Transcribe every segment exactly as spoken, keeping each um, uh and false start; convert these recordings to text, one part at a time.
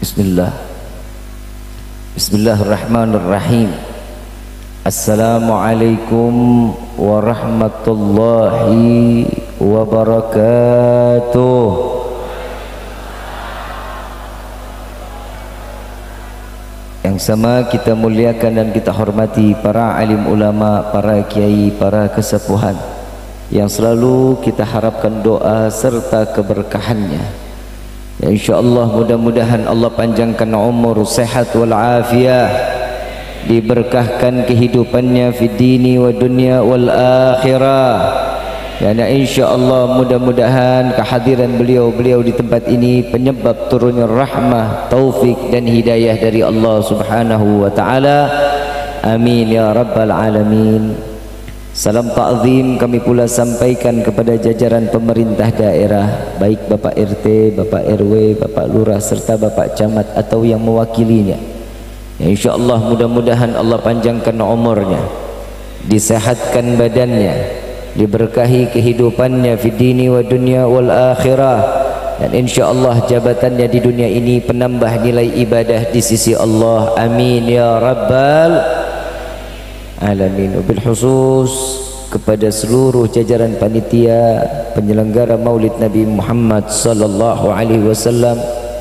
Bismillah. Bismillahirrahmanirrahim. Assalamualaikum warahmatullahi wabarakatuh. Yang sama kita muliakan dan kita hormati para alim ulama, para kiai, para kesepuhan yang selalu kita harapkan doa serta keberkahannya. Ya, insyaallah mudah-mudahan Allah panjangkan umur, sehat wal afiah, diberkahkan kehidupannya fi dini wa dunya wal akhirah. Ya, insyaallah mudah-mudahan kehadiran beliau-beliau di tempat ini penyebab turunnya rahmah, taufik dan hidayah dari Allah Subhanahu wa taala. Amin ya rabbal alamin. Salam ta'zim kami pula sampaikan kepada jajaran pemerintah daerah, baik Bapak R T, Bapak R W, Bapak Lurah serta Bapak Camat atau yang mewakilinya. Ya, insyaallah mudah-mudahan Allah panjangkan umurnya, disehatkan badannya, diberkahi kehidupannya fi dini wa dunya wal akhirah, dan insyaallah jabatannya di dunia ini penambah nilai ibadah di sisi Allah. Amin ya rabbal alamin. Wabil khusus kepada seluruh jajaran panitia penyelenggara Maulid Nabi Muhammad sallallahu alaihi wasallam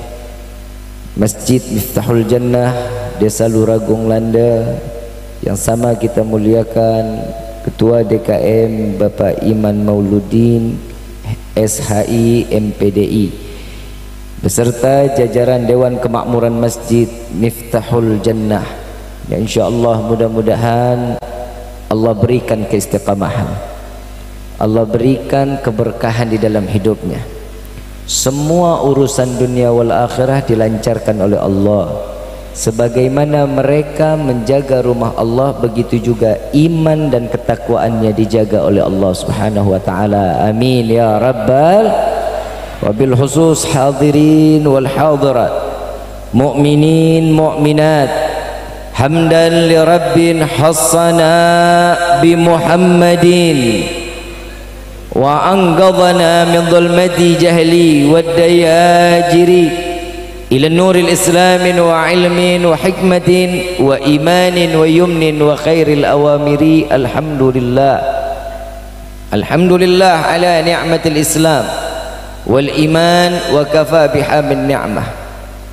Masjid Miftahul Jannah Desa Luragung Landa, yang sama kita muliakan Ketua D K M Bapak Iman Mauludin S H I M P D I beserta jajaran Dewan Kemakmuran Masjid Miftahul Jannah. Ya, insyaallah mudah-mudahan Allah berikan keistiqamahan, Allah berikan keberkahan di dalam hidupnya. Semua urusan dunia wal akhirah dilancarkan oleh Allah. Sebagaimana mereka menjaga rumah Allah, begitu juga iman dan ketakwaannya dijaga oleh Allah Subhanahu wa taala. Amin ya rabbal. Wabil khusus hadirin wal hadirat, mu'minin mu'minat, hamdan li rabbin hassana bi Muhammadin wa anqadhana min dhulmati jahli wad dayajiri ila nuril islamin wa ilmin wa hikmatin wa imanin wa yumnin wa khairil awamiri. Alhamdulillah, alhamdulillah ala ni'matil islam wal iman wa kafa biha min ni'mah.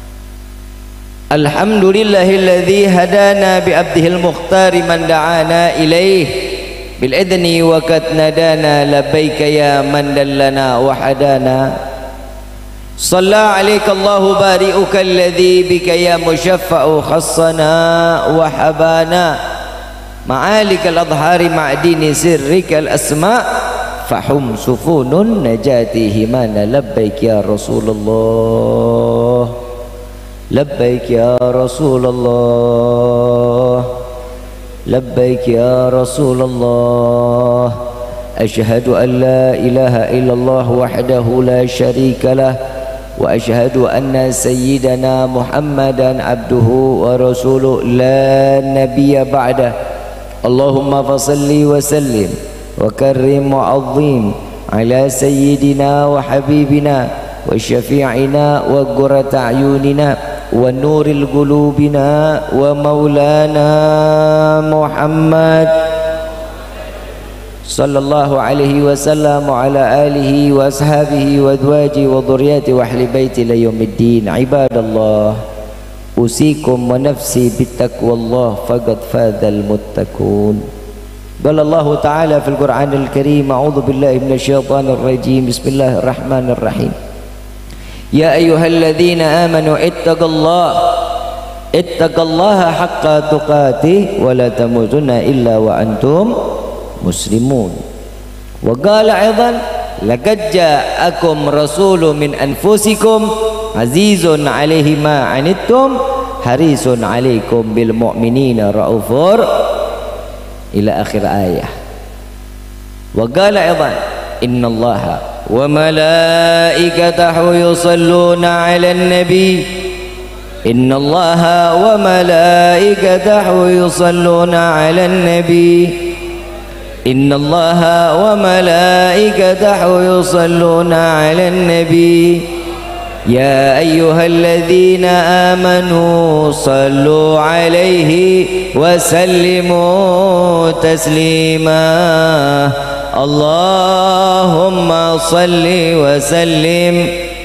Alhamdulillahilladzi hadana bi abdihil mukhtari man da'ana ilaih bil idni wa qad nadana labbaika ya man dallana wa hadana. Shalla alayka Allahu bari'uka alladzi bika ya mushaffa'u khassana wa habana ma'alikal adhari ma'dini sirrikal asma' fahum sufunun najati himana labbaik ya Rasulullah. لبيك يا رسول الله، لبيك يا رسول الله. أشهد أن لا إله إلا الله وحده لا شريك له، وأشهد أن سيدنا محمدا عبده ورسوله لا نبي بعده. اللهم فصل وسلم وكرم وعظيم على سيدنا وحبيبنا وشفيعنا وقرة أعيننا ونور قلوبنا ومولانا محمد صلى الله عليه وسلم وعلى آله وأصحابه وأزواجه وذريته وأهل بيته إلى يوم الدين. عباد الله، أوصيكم ونفسي بتقوى الله فقد فاز المتقون. قال الله تعالى في القرآن الكريم: أعوذ بالله من الشيطان الرجيم، بسم الله الرحمن الرحيم. يا أيها الذين آمنوا اتقوا الله اتقوا الله حق تقاته ولا تموتن إلا وأنتم مسلمون. وقال أيضا: لقد جاءكم رسول من أنفسكم عزيز عليه ما عنتم حريص عليكم بالمؤمنين رؤوف إلى آخر آية. وقال أيضا: إن الله وملائكته يصلون على النبي إن الله وملائكته يصلون على النبي إن الله وملائكته يصلون على النبي يا أيها الذين آمنوا صلوا عليه وسلموا تسليما اللهم صل وسلم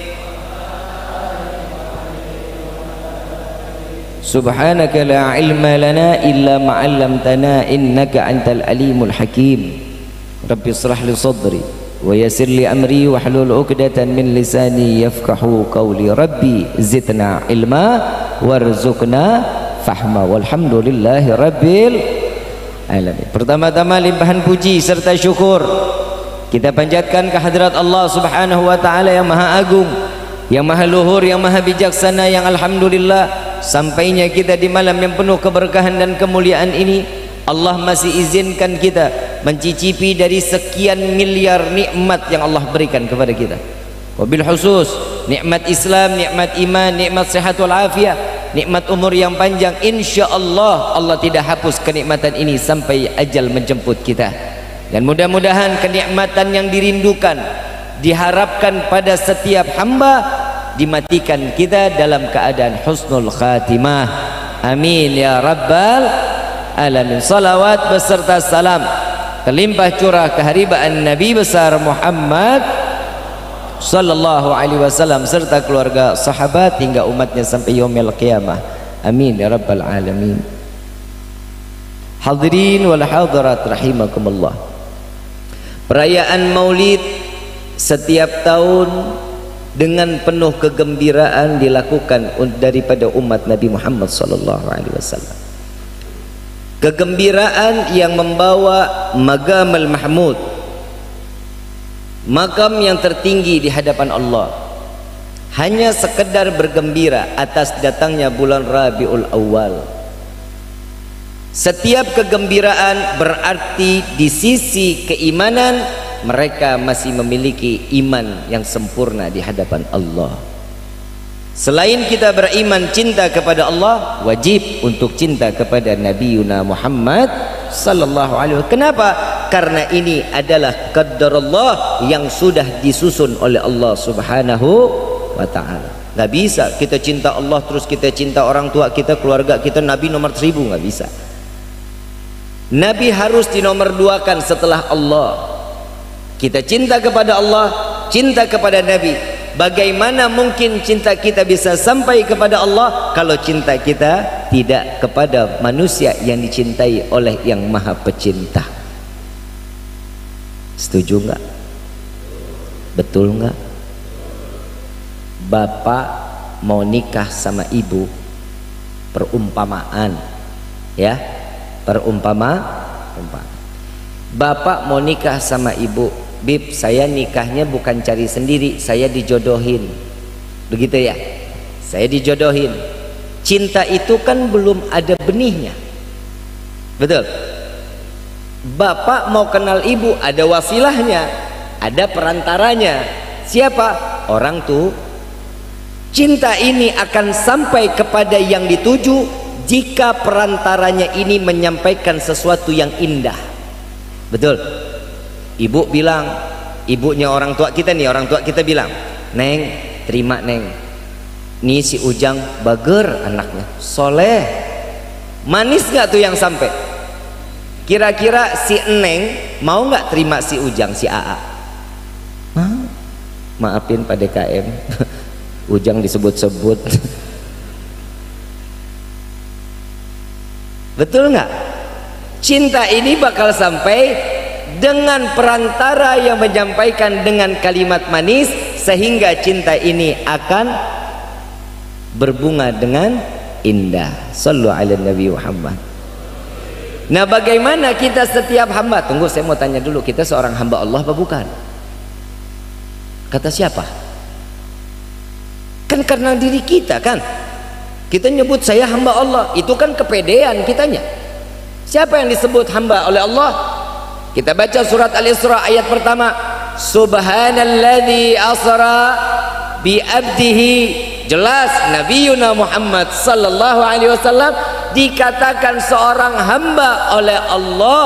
سبحانك لا علم لنا إلا ما علمتنا إنك أنت العليم الحكيم رب اشرح لي صدري ويسر لي أمري واحلل عقدة من لساني يفقهوا قولي ربي زدنا علما وارزقنا fahma walhamdulillahi rabbil alamin. Pertama-tama limpahan puji serta syukur kita panjatkan kehadirat Allah Subhanahu wa taala yang maha agung, yang maha luhur, yang maha bijaksana, yang alhamdulillah sampainya kita di malam yang penuh keberkahan dan kemuliaan ini Allah masih izinkan kita mencicipi dari sekian miliar nikmat yang Allah berikan kepada kita. Wabil khusus nikmat Islam, nikmat iman, nikmat sehat wal afiat, nikmat umur yang panjang. Insya Allah Allah tidak hapus kenikmatan ini sampai ajal menjemput kita. Dan mudah-mudahan kenikmatan yang dirindukan, diharapkan pada setiap hamba dimatikan kita dalam keadaan husnul khatimah. Amin ya rabbal alamin. Salawat beserta salam terlimpah curah keharibaan Nabi besar Muhammad sallallahu alaihi wasallam serta keluarga, sahabat hingga umatnya sampai yaumil qiyamah. Amin ya rabbal alamin. Hadirin wal hadirat rahimakumullah. Perayaan Maulid setiap tahun dengan penuh kegembiraan dilakukan daripada umat Nabi Muhammad sallallahu alaihi wasallam. Kegembiraan yang membawa Maqamul Mahmud, makam yang tertinggi di hadapan Allah, hanya sekedar bergembira atas datangnya bulan Rabiul Awal. Setiap kegembiraan berarti di sisi keimanan mereka masih memiliki iman yang sempurna di hadapan Allah. Selain kita beriman cinta kepada Allah, wajib untuk cinta kepada Nabi Yuna Muhammad sallallahu alaihi wasallam. Kenapa? Karena ini adalah qadarullah yang sudah disusun oleh Allah Subhanahu wa taala. Gak bisa kita cinta Allah terus kita cinta orang tua kita, keluarga kita, Nabi nomor seribu, gak bisa. Nabi harus dinomorduakan setelah Allah. Kita cinta kepada Allah, cinta kepada Nabi. Bagaimana mungkin cinta kita bisa sampai kepada Allah kalau cinta kita tidak kepada manusia yang dicintai oleh yang maha pecinta? Setuju nggak? Betul nggak? Bapak mau nikah sama ibu, perumpamaan ya, perumpama perumpamaan. Bapak mau nikah sama ibu, Bib, saya nikahnya bukan cari sendiri, saya dijodohin. Begitu ya? Saya dijodohin. Cinta itu kan belum ada benihnya. Betul? Bapak mau kenal ibu, ada wasilahnya, ada perantaranya. Siapa? Orang tuh. Cinta ini akan sampai kepada yang dituju jika perantaranya ini menyampaikan sesuatu yang indah. Betul? Ibu bilang, ibunya orang tua kita nih, orang tua kita bilang, Neng, terima Neng, nih si Ujang bager anaknya, soleh. Manis gak tuh yang sampai? Kira-kira si Neng mau gak terima si Ujang, si A A? Hah? Maafin Pak D K M Ujang disebut-sebut. Betul gak? Cinta ini bakal sampai dengan perantara yang menyampaikan dengan kalimat manis, sehingga cinta ini akan berbunga dengan indah. Sallu ala Nabi Muhammad. Nah, bagaimana kita setiap hamba? Tunggu, saya mau tanya dulu, kita seorang hamba Allah apa bukan? Kata siapa? Kan karena diri kita kan. Kita nyebut saya hamba Allah, itu kan kepedean kitanya. Siapa yang disebut hamba oleh Allah? Kita baca surat Al-Isra ayat pertama, Subhanalladzi asra bi abdihi. Jelas Nabiyuna Muhammad sallallahu alaihi wasallam dikatakan seorang hamba oleh Allah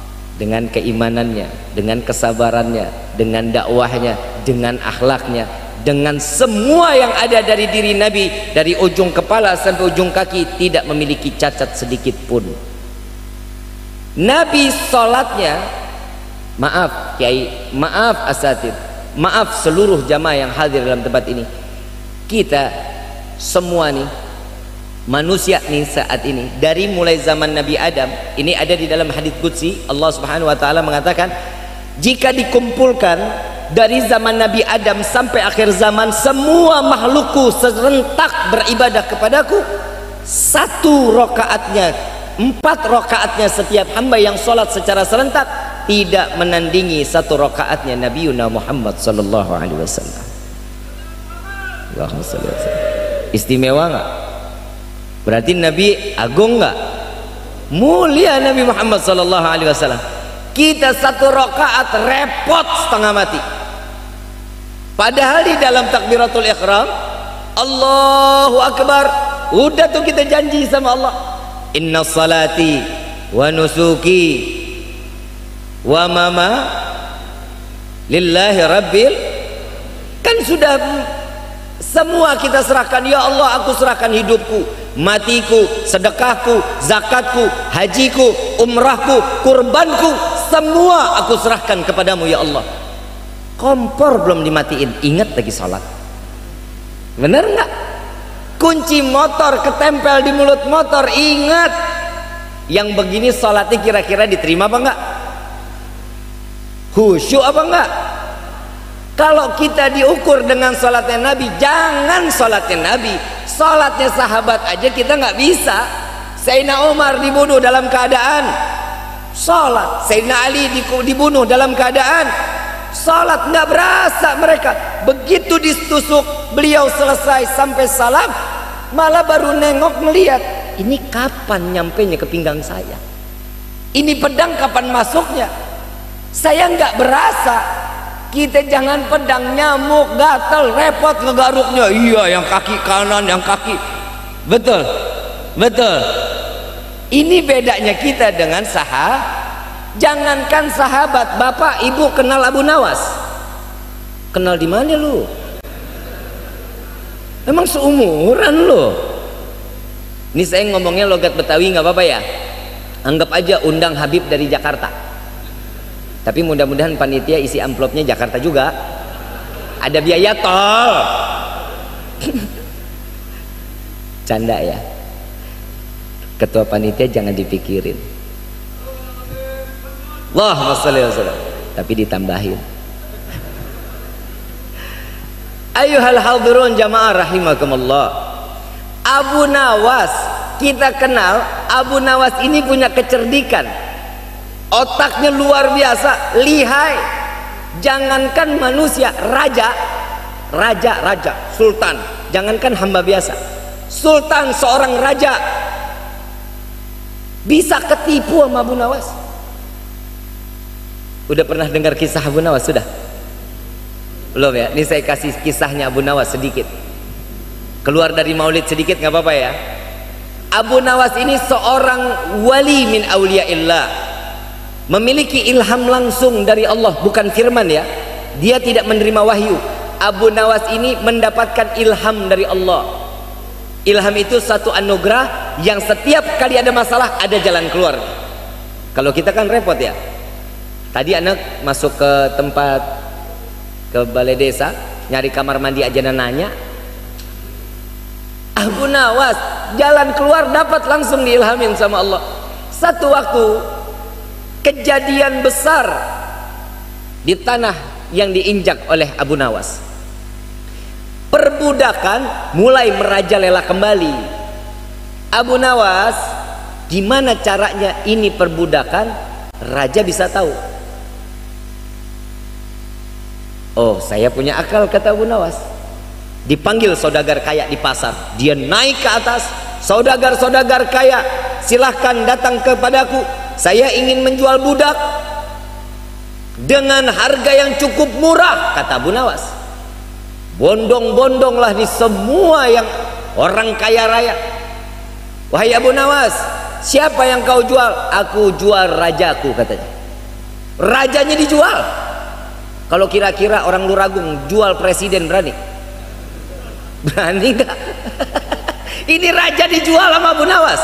dengan keimanannya, dengan kesabarannya, dengan dakwahnya, dengan akhlaknya, dengan semua yang ada dari diri Nabi, dari ujung kepala sampai ujung kaki, tidak memiliki cacat sedikit pun. Nabi sholatnya, maaf Kiai, maaf asatid, maaf seluruh jamaah yang hadir dalam tempat ini, kita semua nih manusia nih saat ini, dari mulai zaman Nabi Adam, ini ada di dalam hadits qudsi, Allah Subhanahu wa taala mengatakan, jika dikumpulkan dari zaman Nabi Adam sampai akhir zaman, semua makhlukku serentak beribadah kepadaku, satu rakaatnya, empat rakaatnya setiap hamba yang sholat secara serentak tidak menandingi satu rakaatnya Nabi Muhammad sallallahu alaihi wasallam. Istimewa nggak? Berarti Nabi agung nggak? Mulia Nabi Muhammad sallallahu alaihi wasallam. Kita satu rakaat repot setengah mati. Padahal di dalam takbiratul ihram, Allahu Akbar, udah tuh kita janji sama Allah, inna salati wa nusuki wa mama lillahi rabbil, kan sudah semua kita serahkan. Ya Allah, aku serahkan hidupku, matiku, sedekahku, zakatku, hajiku, umrahku, kurbanku, semua aku serahkan kepadamu ya Allah. Kompor belum dimatiin, ingat lagi sholat. Bener nggak? Kunci motor ketempel di mulut motor, ingat. Yang begini sholatnya kira-kira diterima apa enggak? Khusyuk apa enggak? Kalau kita diukur dengan sholatnya Nabi, jangan sholatnya Nabi, sholatnya sahabat aja kita nggak bisa. Sayyidina Umar dibunuh dalam keadaan sholat, Sayyidina Ali dibunuh dalam keadaan sholat, nggak berasa mereka. Begitu ditusuk beliau selesai sampai salam, malah baru nengok melihat, ini kapan nyampenya ke pinggang saya, ini pedang kapan masuknya, saya nggak berasa. Kita jangan pedang, nyamuk, gatal, repot ngegaruknya. Iya, yang kaki kanan, yang kaki. Betul, betul. Ini bedanya kita dengan sahabat. Jangankan sahabat, bapak, ibu kenal Abu Nawas? Kenal di mana lu? Emang seumuran lu? Ini saya ngomongnya logat Betawi, nggak apa-apa ya? Anggap aja undang Habib dari Jakarta. Tapi mudah-mudahan panitia isi amplopnya Jakarta juga, ada biaya tol. Canda ya, ketua panitia jangan dipikirin. Allahumma sholli wa sallam, tapi ditambahin. Ayuhal hadirun jamaah rahimakumullah. Abu Nawas, kita kenal Abu Nawas ini punya kecerdikan, otaknya luar biasa, lihai. Jangankan manusia, raja, raja, raja, sultan, jangankan hamba biasa, sultan, seorang raja bisa ketipu sama Abu Nawas. Udah pernah dengar kisah Abu Nawas? Sudah? Belum ya? Ini saya kasih kisahnya Abu Nawas sedikit, keluar dari maulid sedikit, nggak apa-apa ya. Abu Nawas ini seorang wali min auliyaillah, memiliki ilham langsung dari Allah, bukan firman ya. Dia tidak menerima wahyu. Abu Nawas ini mendapatkan ilham dari Allah. Ilham itu satu anugerah yang setiap kali ada masalah ada jalan keluar. Kalau kita kan repot ya. Tadi anak masuk ke tempat, ke balai desa, nyari kamar mandi aja nanya. Abu Nawas jalan keluar dapat, langsung diilhamin sama Allah. Satu waktu kejadian besar di tanah yang diinjak oleh Abu Nawas, perbudakan mulai merajalela kembali. Abu Nawas, gimana caranya ini perbudakan raja bisa tahu? Oh, saya punya akal, kata Abu Nawas. Dipanggil saudagar kaya di pasar, dia naik ke atas. Saudagar-saudagar kaya, silahkan datang kepadaku, saya ingin menjual budak dengan harga yang cukup murah, kata Abu Nawas. Bondong-bondonglah di semua yang orang kaya raya. Wahai Abu Nawas, siapa yang kau jual? Aku jual rajaku, katanya. Rajanya dijual. Kalau kira-kira orang Luragung jual presiden berani? Berani nggak? Ini raja dijual sama Abu Nawas.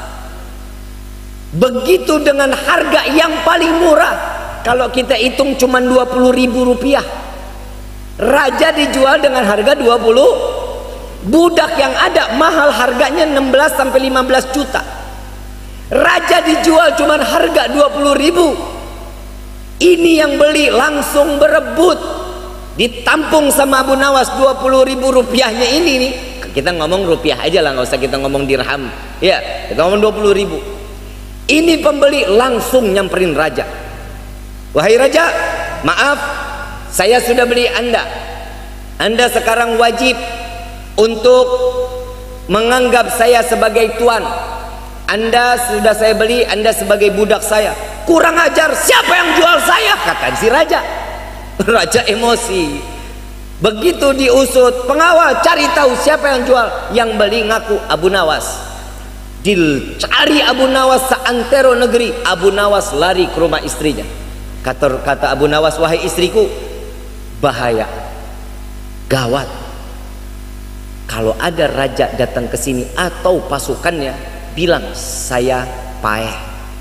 Begitu dengan harga yang paling murah. Kalau kita hitung cuma dua puluh ribu rupiah, raja dijual dengan harga dua puluh. Budak yang ada mahal, harganya enam belas sampai lima belas juta. Raja dijual cuma harga dua puluh ribu. Ini yang beli langsung berebut, ditampung sama Abu Nawas dua puluh ribu rupiahnya ini nih. Kita ngomong rupiah aja lah, nggak usah kita ngomong dirham. Ya, kita ngomong dua puluh ribu. Ini pembeli langsung nyamperin raja. Wahai raja, maaf, saya sudah beli Anda. Anda sekarang wajib untuk menganggap saya sebagai tuan. Anda sudah saya beli, Anda sebagai budak saya. Kurang ajar, siapa yang jual saya? Kata si raja. Raja emosi. Begitu diusut, pengawal cari tahu siapa yang jual. Yang beli ngaku Abu Nawas. Dicari Abu Nawas seantero negeri. Abu Nawas lari ke rumah istrinya. Kata, kata Abu Nawas, wahai istriku, bahaya, gawat. Kalau ada raja datang ke sini atau pasukannya, bilang saya paeh,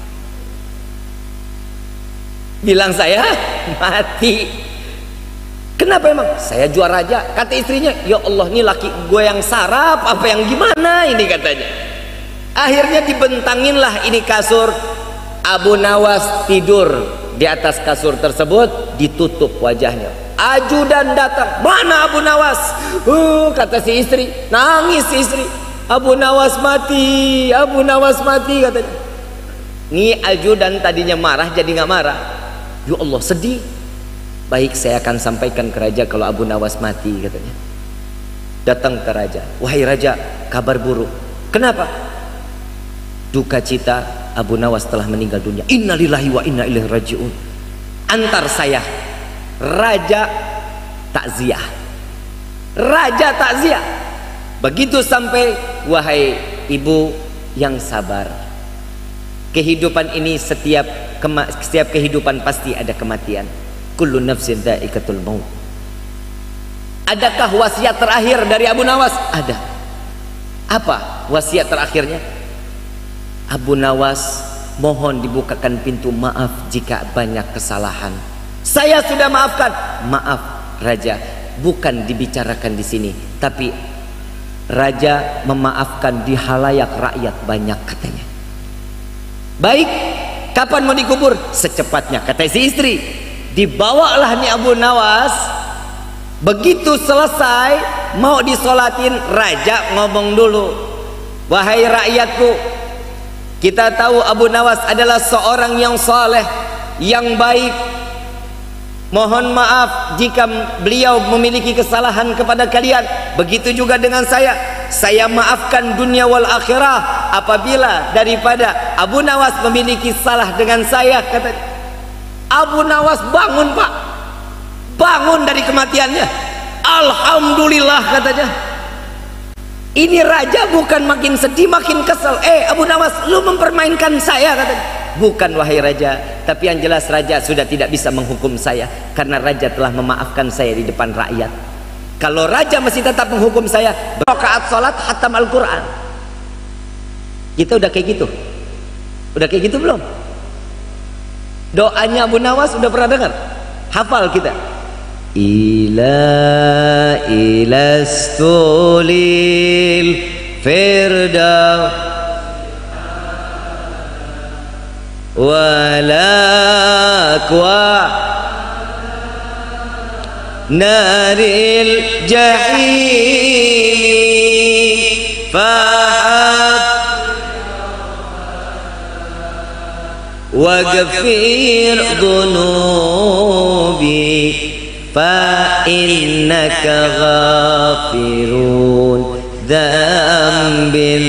bilang saya mati. Kenapa emang? Saya jual raja. Kata istrinya, ya Allah, ini laki gue yang sarap apa yang gimana ini, katanya. Akhirnya dibentanginlah ini kasur. Abu Nawas tidur di atas kasur tersebut, ditutup wajahnya. Ajudan datang, mana Abu Nawas? Uh, kata si istri, nangis si istri. Abu Nawas mati, Abu Nawas mati, katanya. Ini ajudan tadinya marah jadi nggak marah. Ya Allah, sedih. Baik, saya akan sampaikan ke raja kalau Abu Nawas mati, katanya. Datang ke raja, wahai raja, kabar buruk. Kenapa? Duka cita, Abu Nawas telah meninggal dunia. Innalillahi wa inna ilaihi rajiun. Antar saya. Raja takziah. Raja takziah. Begitu sampai, wahai ibu yang sabar. Kehidupan ini setiap setiap kehidupan pasti ada kematian. Kullu nafsin dha'iqatul maut. Adakah wasiat terakhir dari Abu Nawas? Ada. Apa wasiat terakhirnya? Abu Nawas, mohon dibukakan pintu maaf jika banyak kesalahan. Saya sudah maafkan. Maaf raja, bukan dibicarakan di sini, tapi raja memaafkan di halayak rakyat banyak, katanya. Baik, kapan mau dikubur? Secepatnya, kata si istri. Dibawalah nih Abu Nawas. Begitu selesai mau disolatin, raja ngomong dulu, wahai rakyatku, kita tahu Abu Nawas adalah seorang yang saleh, yang baik. Mohon maaf jika beliau memiliki kesalahan kepada kalian. Begitu juga dengan saya. Saya maafkan dunia wal akhirah apabila daripada Abu Nawas memiliki salah dengan saya, kata. Abu Nawas bangun, Pak. Bangun dari kematiannya. Alhamdulillah, katanya. Ini raja bukan makin sedih, makin kesel. Eh Abu Nawas, lu mempermainkan saya, katanya. Bukan wahai raja, tapi yang jelas raja sudah tidak bisa menghukum saya, karena raja telah memaafkan saya di depan rakyat. Kalau raja masih tetap menghukum saya, berrakaat salat hatam Al-Quran. Kita udah kayak gitu? Udah kayak gitu belum? Doanya Abu Nawas udah pernah dengar? Hafal kita? Ila ilastulil firdaw walakwa naril jahim fahab waghfir dhunubi fa innaka ghafirun dzambil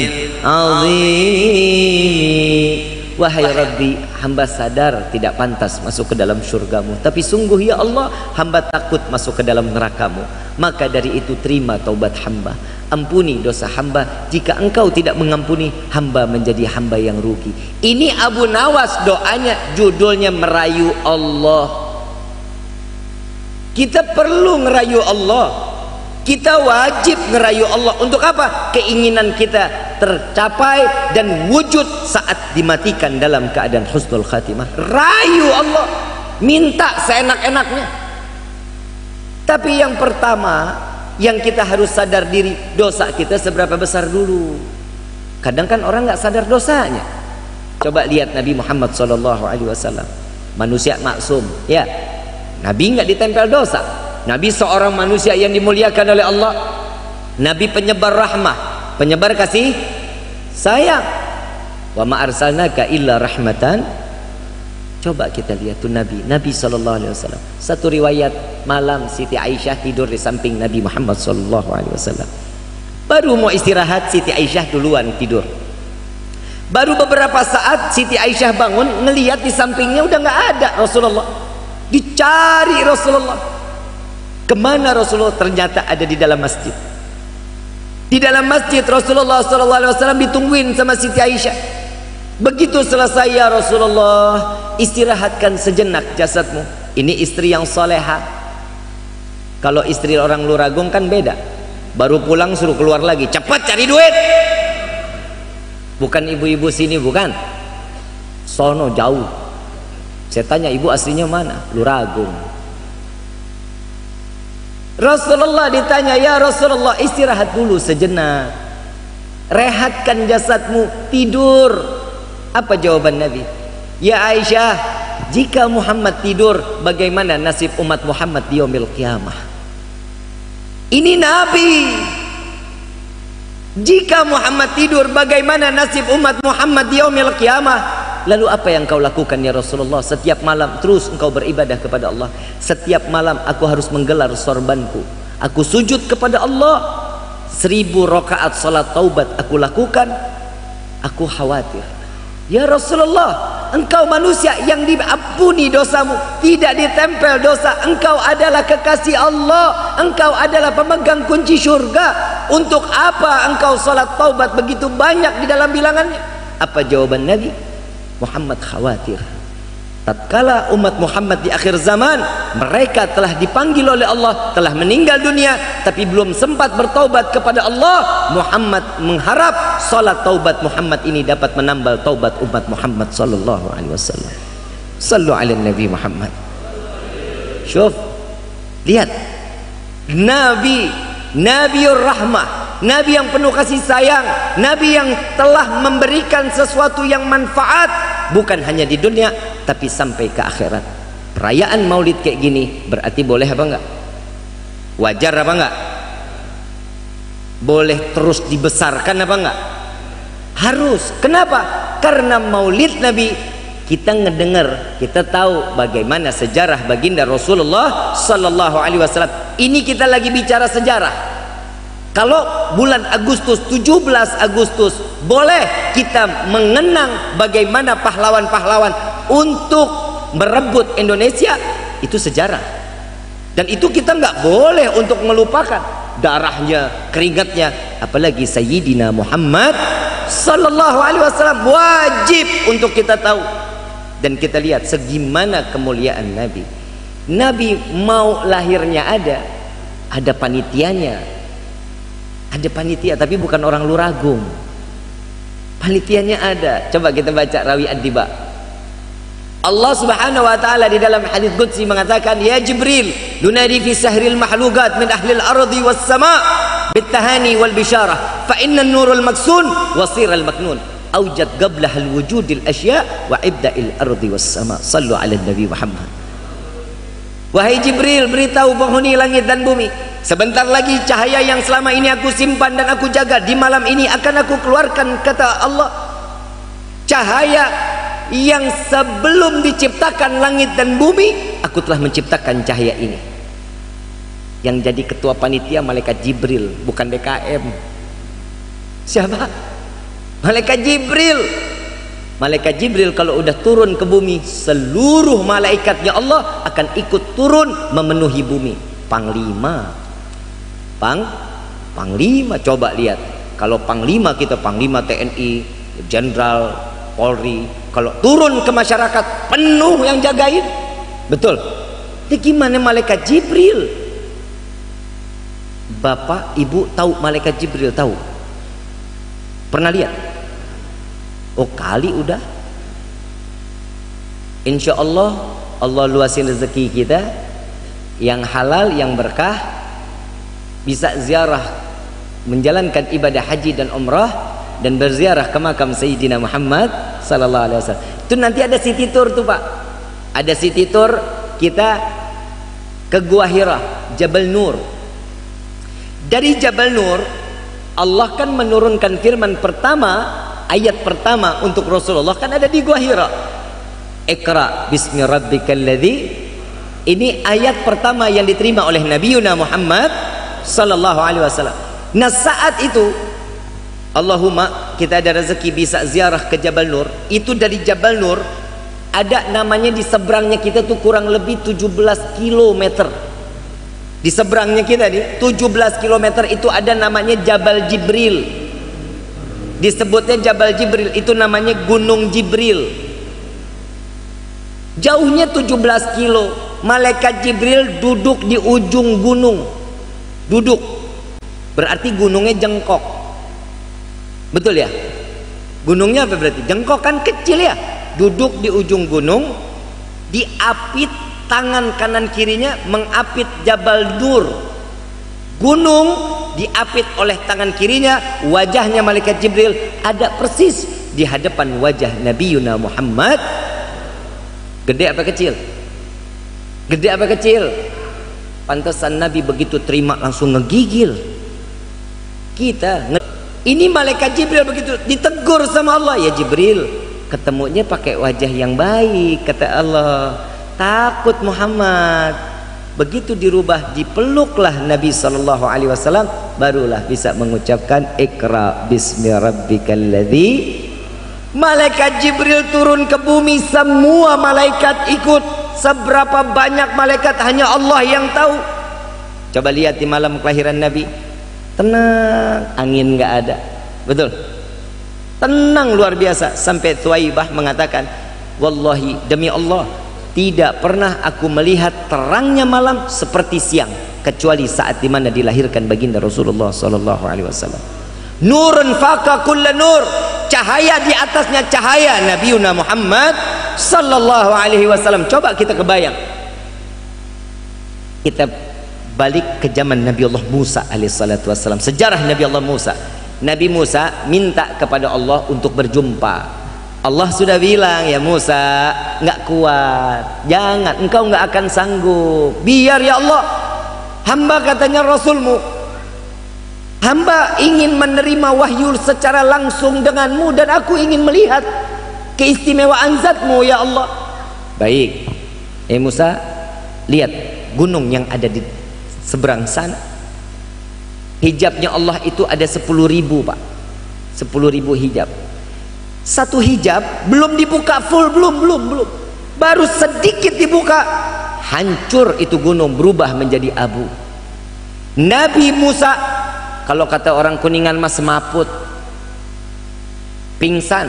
azim. Wahai Rabbi, hamba sadar tidak pantas masuk ke dalam surgamu, tapi sungguh ya Allah, hamba takut masuk ke dalam nerakamu. Maka dari itu terima taubat hamba, ampuni dosa hamba. Jika engkau tidak mengampuni, hamba menjadi hamba yang rugi. Ini Abu Nawas doanya, judulnya merayu Allah. Kita perlu ngerayu Allah. Kita wajib ngerayu Allah. Untuk apa? Keinginan kita tercapai dan wujud saat dimatikan dalam keadaan husnul khatimah. Rayu Allah, minta seenak-enaknya. Tapi yang pertama yang kita harus sadar diri, dosa kita seberapa besar dulu. Kadang kan orang nggak sadar dosanya. Coba lihat Nabi Muhammad shallallahu alaihi wasallam, manusia maksum, ya. Nabi nggak ditempel dosa. Nabi seorang manusia yang dimuliakan oleh Allah. Nabi penyebar rahmah, penyebar kasih sayang. Wa ma arsalnaka illa rahmatan. Coba kita lihat tuh Nabi, Nabi shallallahu alaihi wasallam. Satu riwayat, malam Siti Aisyah tidur di samping Nabi Muhammad shallallahu alaihi wasallam. Baru mau istirahat, Siti Aisyah duluan tidur. Baru beberapa saat Siti Aisyah bangun, ngelihat di sampingnya udah nggak ada Rasulullah. Dicari Rasulullah. Kemana Rasulullah? Ternyata ada di dalam masjid. Di dalam masjid Rasulullah shallallahu alaihi wasallam ditungguin sama Siti Aisyah. Begitu selesai, ya Rasulullah, istirahatkan sejenak jasadmu. Ini istri yang soleha. Kalau istri orang Luragung kan beda. Baru pulang suruh keluar lagi, cepat cari duit. Bukan ibu-ibu sini, bukan. Sono jauh. Saya tanya, ibu aslinya mana? Luragung. Rasulullah ditanya, ya Rasulullah, istirahat dulu sejenak, rehatkan jasadmu, tidur. Apa jawaban Nabi? Ya Aisyah, jika Muhammad tidur, bagaimana nasib umat Muhammad di yaumil qiyamah? Ini Nabi. Jika Muhammad tidur, bagaimana nasib umat Muhammad di yaumil qiyamah? Lalu apa yang kau lakukan ya Rasulullah? Setiap malam terus engkau beribadah kepada Allah. Setiap malam aku harus menggelar sorbanku, aku sujud kepada Allah. Seribu rakaat salat taubat aku lakukan. Aku khawatir, ya Rasulullah, engkau manusia yang diampuni dosamu, tidak ditempel dosa. Engkau adalah kekasih Allah, engkau adalah pemegang kunci surga. Untuk apa engkau salat taubat begitu banyak di dalam bilangannya? Apa jawaban Nabi? Muhammad khawatir tatkala umat Muhammad di akhir zaman, mereka telah dipanggil oleh Allah, telah meninggal dunia, tapi belum sempat bertaubat kepada Allah. Muhammad mengharap salat taubat Muhammad ini dapat menambal taubat umat Muhammad sallallahu alaihi wasallam. Sallu ala Nabi Muhammad. Syuf, lihat Nabi, Nabiur Rahmah, Nabi yang penuh kasih sayang, Nabi yang telah memberikan sesuatu yang manfaat, bukan hanya di dunia tapi sampai ke akhirat. Perayaan maulid kayak gini berarti boleh apa enggak? Wajar apa enggak? Boleh terus dibesarkan apa enggak? Harus. Kenapa? Karena maulid Nabi kita ngedengar, kita tahu bagaimana sejarah baginda Rasulullah sallallahu alaihi wasallam. Ini kita lagi bicara sejarah. Kalau bulan Agustus, tujuh belas Agustus, boleh kita mengenang bagaimana pahlawan-pahlawan untuk merebut Indonesia, itu sejarah. Dan itu kita nggak boleh untuk melupakan darahnya, keringatnya, apalagi Sayyidina Muhammad sallallahu alaihi wasallam, wajib untuk kita tahu. Dan kita lihat segimana kemuliaan Nabi. Nabi mau lahirnya ada, ada panitianya. Ada panitia, tapi bukan orang Luragung. Panitianya ada. Coba kita baca rawi ad-diba. Allah subhanahu wa ta'ala di dalam hadits qudsi mengatakan, ya Jibril, lunadi fi sahril mahlukat min ahlil ardi was sama' bitahani wal bisyarah fa inna nurul maksun wasiral maknun awjad qablah al wujudil asya wa ibda'il ardi was sama'. Sallu ala Nabi Muhammad. Wahai Jibril, beritahu penghuni langit dan bumi, sebentar lagi cahaya yang selama ini aku simpan dan aku jaga di malam ini akan aku keluarkan, kata Allah. Cahaya yang sebelum diciptakan langit dan bumi, aku telah menciptakan cahaya ini. Yang jadi ketua panitia malaikat Jibril, bukan D K M. Siapa? Malaikat Jibril. Malaikat Jibril kalau udah turun ke bumi, seluruh malaikatnya Allah akan ikut turun memenuhi bumi. Panglima, pang, panglima. Coba lihat, kalau panglima kita, panglima T N I, jenderal, Polri, kalau turun ke masyarakat penuh yang jagain, betul. Jadi gimana malaikat Jibril? Bapak, ibu tahu malaikat Jibril? Tahu? Pernah lihat? Oh kali udah. Insya Allah Allah luasin rezeki kita yang halal, yang berkah, bisa ziarah, menjalankan ibadah haji dan umrah, dan berziarah ke makam Sayyidina Muhammad sallallahu alaihi wasallam. Itu nanti ada city tour tuh Pak. Ada city tour kita ke Gua Hira, Jabal Nur. Dari Jabal Nur Allah kan menurunkan firman pertama, ayat pertama untuk Rasulullah kan ada di Gua Hira. Iqra bismi rabbikal ladzi. Ini ayat pertama yang diterima oleh Nabiuna Muhammad sallallahu alaihi wasallam. Nah saat itu Allahumma kita ada rezeki bisa ziarah ke Jabal Nur. Itu dari Jabal Nur ada namanya di seberangnya kita tuh kurang lebih tujuh belas kilometer. Di seberangnya kita nih tujuh belas kilometer itu ada namanya Jabal Jibril. Disebutnya Jabal Jibril, itu namanya Gunung Jibril. Jauhnya tujuh belas kilo. Malaikat Jibril duduk di ujung gunung. Duduk. Berarti gunungnya jengkok. Betul ya? Gunungnya apa berarti? Jengkok kan kecil ya. Duduk di ujung gunung, diapit tangan kanan kirinya mengapit Jabal Nur. Gunung diapit oleh tangan kirinya, wajahnya malaikat Jibril ada persis di hadapan wajah Nabiuna Muhammad. Gede apa kecil? Gede apa kecil? Pantesan Nabi begitu terima langsung ngegigil. Kita nge ini malaikat Jibril begitu ditegur sama Allah, ya Jibril, ketemunya pakai wajah yang baik, kata Allah. Takut Muhammad. Begitu dirubah, dipeluklah Nabi sallallahu alaihi wasallam, barulah bisa mengucapkan Iqra bismi rabbikal ladzi. Malaikat Jibril turun ke bumi, semua malaikat ikut. Seberapa banyak malaikat hanya Allah yang tahu. Coba lihat di malam kelahiran Nabi, tenang, angin nggak ada, betul, tenang luar biasa. Sampai Thuwaibah mengatakan, wallahi demi Allah, tidak pernah aku melihat terangnya malam seperti siang, kecuali saat dimana dilahirkan baginda Rasulullah sallallahu alaihi wasallam. Nurun faqa kulla nur, cahaya di atasnya cahaya Nabiuna Muhammad sallallahu alaihi wasallam. Coba kita kebayang, kita balik ke zaman Nabi Allah Musa alaihi salatu wasallam. Sejarah Nabi Allah Musa. Nabi Musa minta kepada Allah untuk berjumpa. Allah sudah bilang, ya Musa, nggak kuat, jangan, engkau nggak akan sanggup. Biar ya Allah, hamba katanya Rasulmu, hamba ingin menerima wahyu secara langsung denganmu, dan aku ingin melihat keistimewaan zatmu ya Allah. Baik, eh Musa, lihat gunung yang ada di seberang sana. Hijabnya Allah itu ada sepuluh ribu Pak, sepuluh ribu hijab. Satu hijab belum dibuka full, belum belum belum baru sedikit dibuka, hancur itu gunung, berubah menjadi abu. Nabi Musa, kalau kata orang Kuningan mas, semaput, pingsan,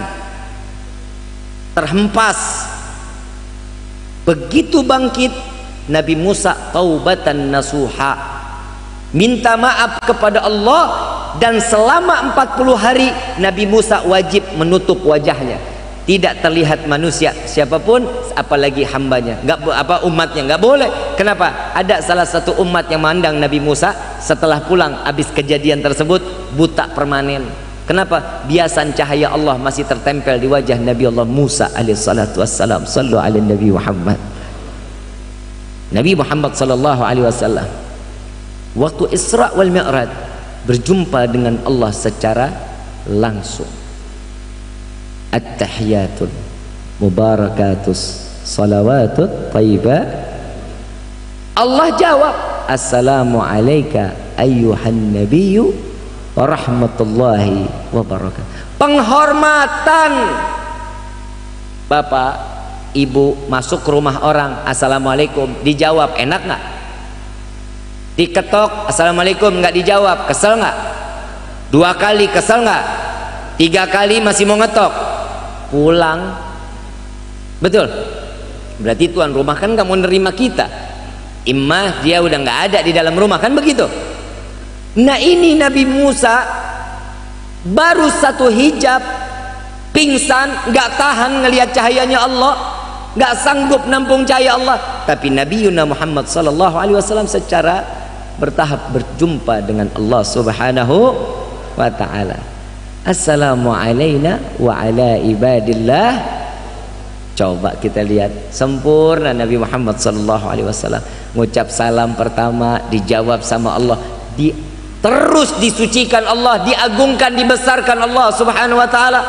terhempas. Begitu bangkit Nabi Musa taubatan nasuha, minta maaf kepada Allah. Dan selama empat puluh hari Nabi Musa wajib menutup wajahnya, tidak terlihat manusia siapapun, apalagi hambanya, nggak apa umatnya, nggak boleh. Kenapa? Ada salah satu umat yang memandang Nabi Musa setelah pulang habis kejadian tersebut buta permanen. Kenapa? Biasan cahaya Allah masih tertempel di wajah Nabi Allah Musa alaihi salatu wassalam. Sallu ala Nabi Muhammad. Nabi Muhammad sallallahu alaihi wasallam waktu Isra wal Mi'raj berjumpa dengan Allah secara langsung. At-tahiyatul mubarakatus salawatut thayyibah. Allah jawab, assalamu alayka ayyuhan nabiyyu wa rahmatullahi wa barakatuh. Penghormatan. Bapak, ibu masuk ke rumah orang, assalamualaikum, dijawab, enak nggak? Diketok, assalamualaikum, nggak dijawab, kesel nggak? Dua kali kesel nggak? Tiga kali masih mau ngetok, pulang. Betul? Berarti tuan rumah kan nggak mau nerima kita. Imah dia udah nggak ada di dalam rumah, kan begitu? Nah ini Nabi Musa baru satu hijab, pingsan, nggak tahan ngelihat cahayanya Allah, nggak sanggup nampung cahaya Allah. Tapi Nabi Yuna Muhammad sallallahu alaihi wasallam secara bertahap berjumpa dengan Allah Subhanahu wa ta'ala. Assalamu alayna wa ala ibadillah. Coba kita lihat sempurna Nabi Muhammad sallallahu alaihi wasallam, ngucap salam pertama dijawab sama Allah, di terus disucikan Allah, diagungkan, dibesarkan Allah Subhanahu wa taala.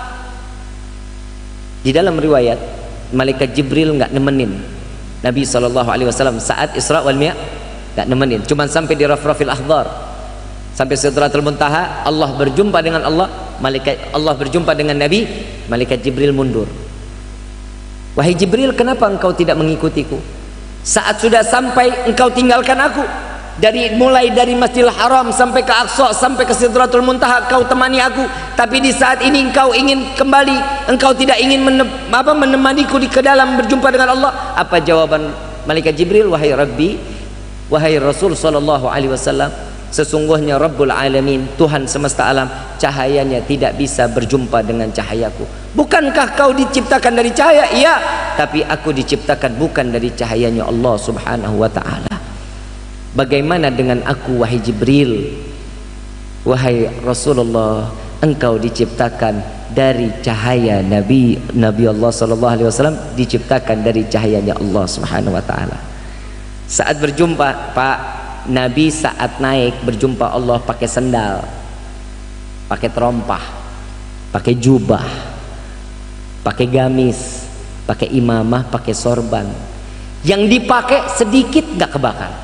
Di dalam riwayat malaikat Jibril nggak nemenin Nabi sallallahu alaihi wasallam saat Isra wal Mi'raj, nggak nemenin, cuman sampai di Rafrafil Akhdar, sampai Sidratul Muntaha. Allah berjumpa dengan Allah, malaikat Allah berjumpa dengan Nabi, malaikat Jibril mundur. Wahai Jibril, kenapa engkau tidak mengikutiku? Saat sudah sampai engkau tinggalkan aku. Dari mulai dari Masjidil Haram sampai ke Aqsa, sampai ke Sidratul Muntaha, kau temani aku. Tapi di saat ini engkau ingin kembali, engkau tidak ingin menem, apa, menemaniku di ke dalam berjumpa dengan Allah. Apa jawaban malaikat Jibril? Wahai Rabbi, wahai Rasul sallallahu alaihi wasallam, sesungguhnya Rabbul Alamin, Tuhan semesta alam, cahayanya tidak bisa berjumpa dengan cahayaku. Bukankah kau diciptakan dari cahaya? Iya, tapi aku diciptakan bukan dari cahayanya Allah Subhanahu wa ta'ala. Bagaimana dengan aku wahai Jibril? Wahai Rasulullah, engkau diciptakan dari cahaya Nabi Nabi Allah sallallahu alaihi wasallam, diciptakan dari cahayanya Allah Subhanahu wa ta'ala. Saat berjumpa, Pak, Nabi saat naik berjumpa Allah pakai sendal, pakai terompah, pakai jubah, pakai gamis, pakai imamah, pakai sorban. Yang dipakai sedikit gak kebakar.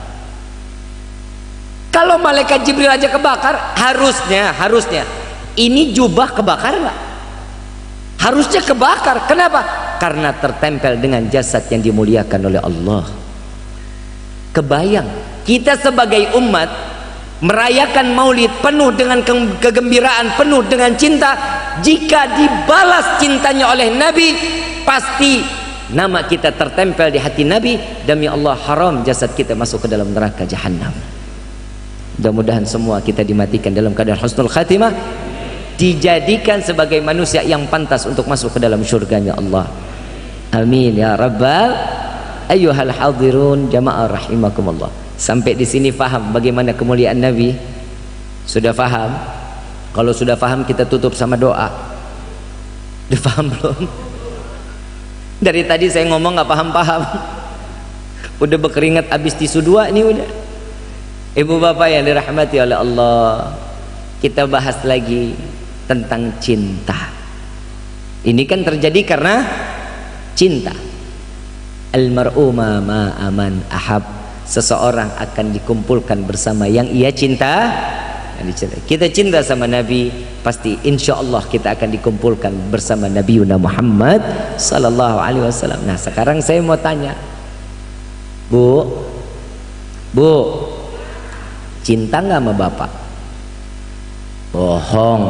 Kalau malaikat Jibril aja kebakar, harusnya harusnya ini jubah kebakar gak? Harusnya kebakar. Kenapa? Karena tertempel dengan jasad yang dimuliakan oleh Allah. Kebayang kita sebagai umat merayakan maulid penuh dengan ke kegembiraan, penuh dengan cinta. Jika dibalas cintanya oleh Nabi, pasti nama kita tertempel di hati Nabi. Demi Allah, haram jasad kita masuk ke dalam neraka jahanam. Mudah-mudahan semua kita dimatikan dalam keadaan husnul khatimah, dijadikan sebagai manusia yang pantas untuk masuk ke dalam surganya Allah. Amin ya rabbal ayyuhal hadirun jamaah rahimakumullah. Sampai di sini faham bagaimana kemuliaan Nabi? Sudah faham? Kalau sudah faham, kita tutup sama doa. Udah paham belum? Dari tadi saya ngomong nggak paham-paham. Udah berkeringat habis tisu dua ini udah. Ibu bapak yang dirahmati oleh Allah, kita bahas lagi tentang cinta. Ini kan terjadi karena cinta. Al-mar'u ma aman ahab. Seseorang akan dikumpulkan bersama yang ia cinta. Kita cinta sama Nabi, pasti insya Allah kita akan dikumpulkan bersama Nabi Muhammad sallallahu alaihi wasallam. Nah sekarang saya mau tanya, Bu, Bu, cinta nggak sama bapak? Bohong,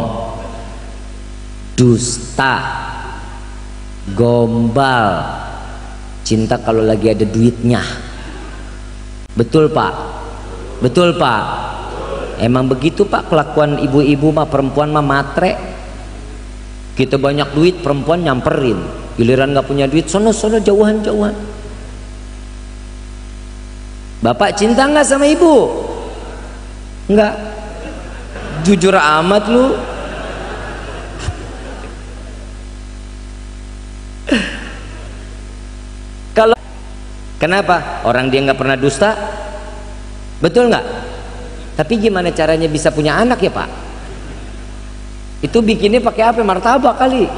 dusta, gombal. Cinta kalau lagi ada duitnya. Betul Pak? Betul Pak? Emang begitu Pak kelakuan ibu-ibu mah, perempuan mah matre. Kita banyak duit, perempuan nyamperin. Giliran nggak punya duit, sono-sono jauhan-jauhan. Bapak cinta nggak sama ibu? Enggak. Jujur amat lu. Kalau kenapa? Orang dia nggak pernah dusta, betul nggak? Tapi gimana caranya bisa punya anak ya Pak? Itu bikinnya pakai apa? Martabak kali.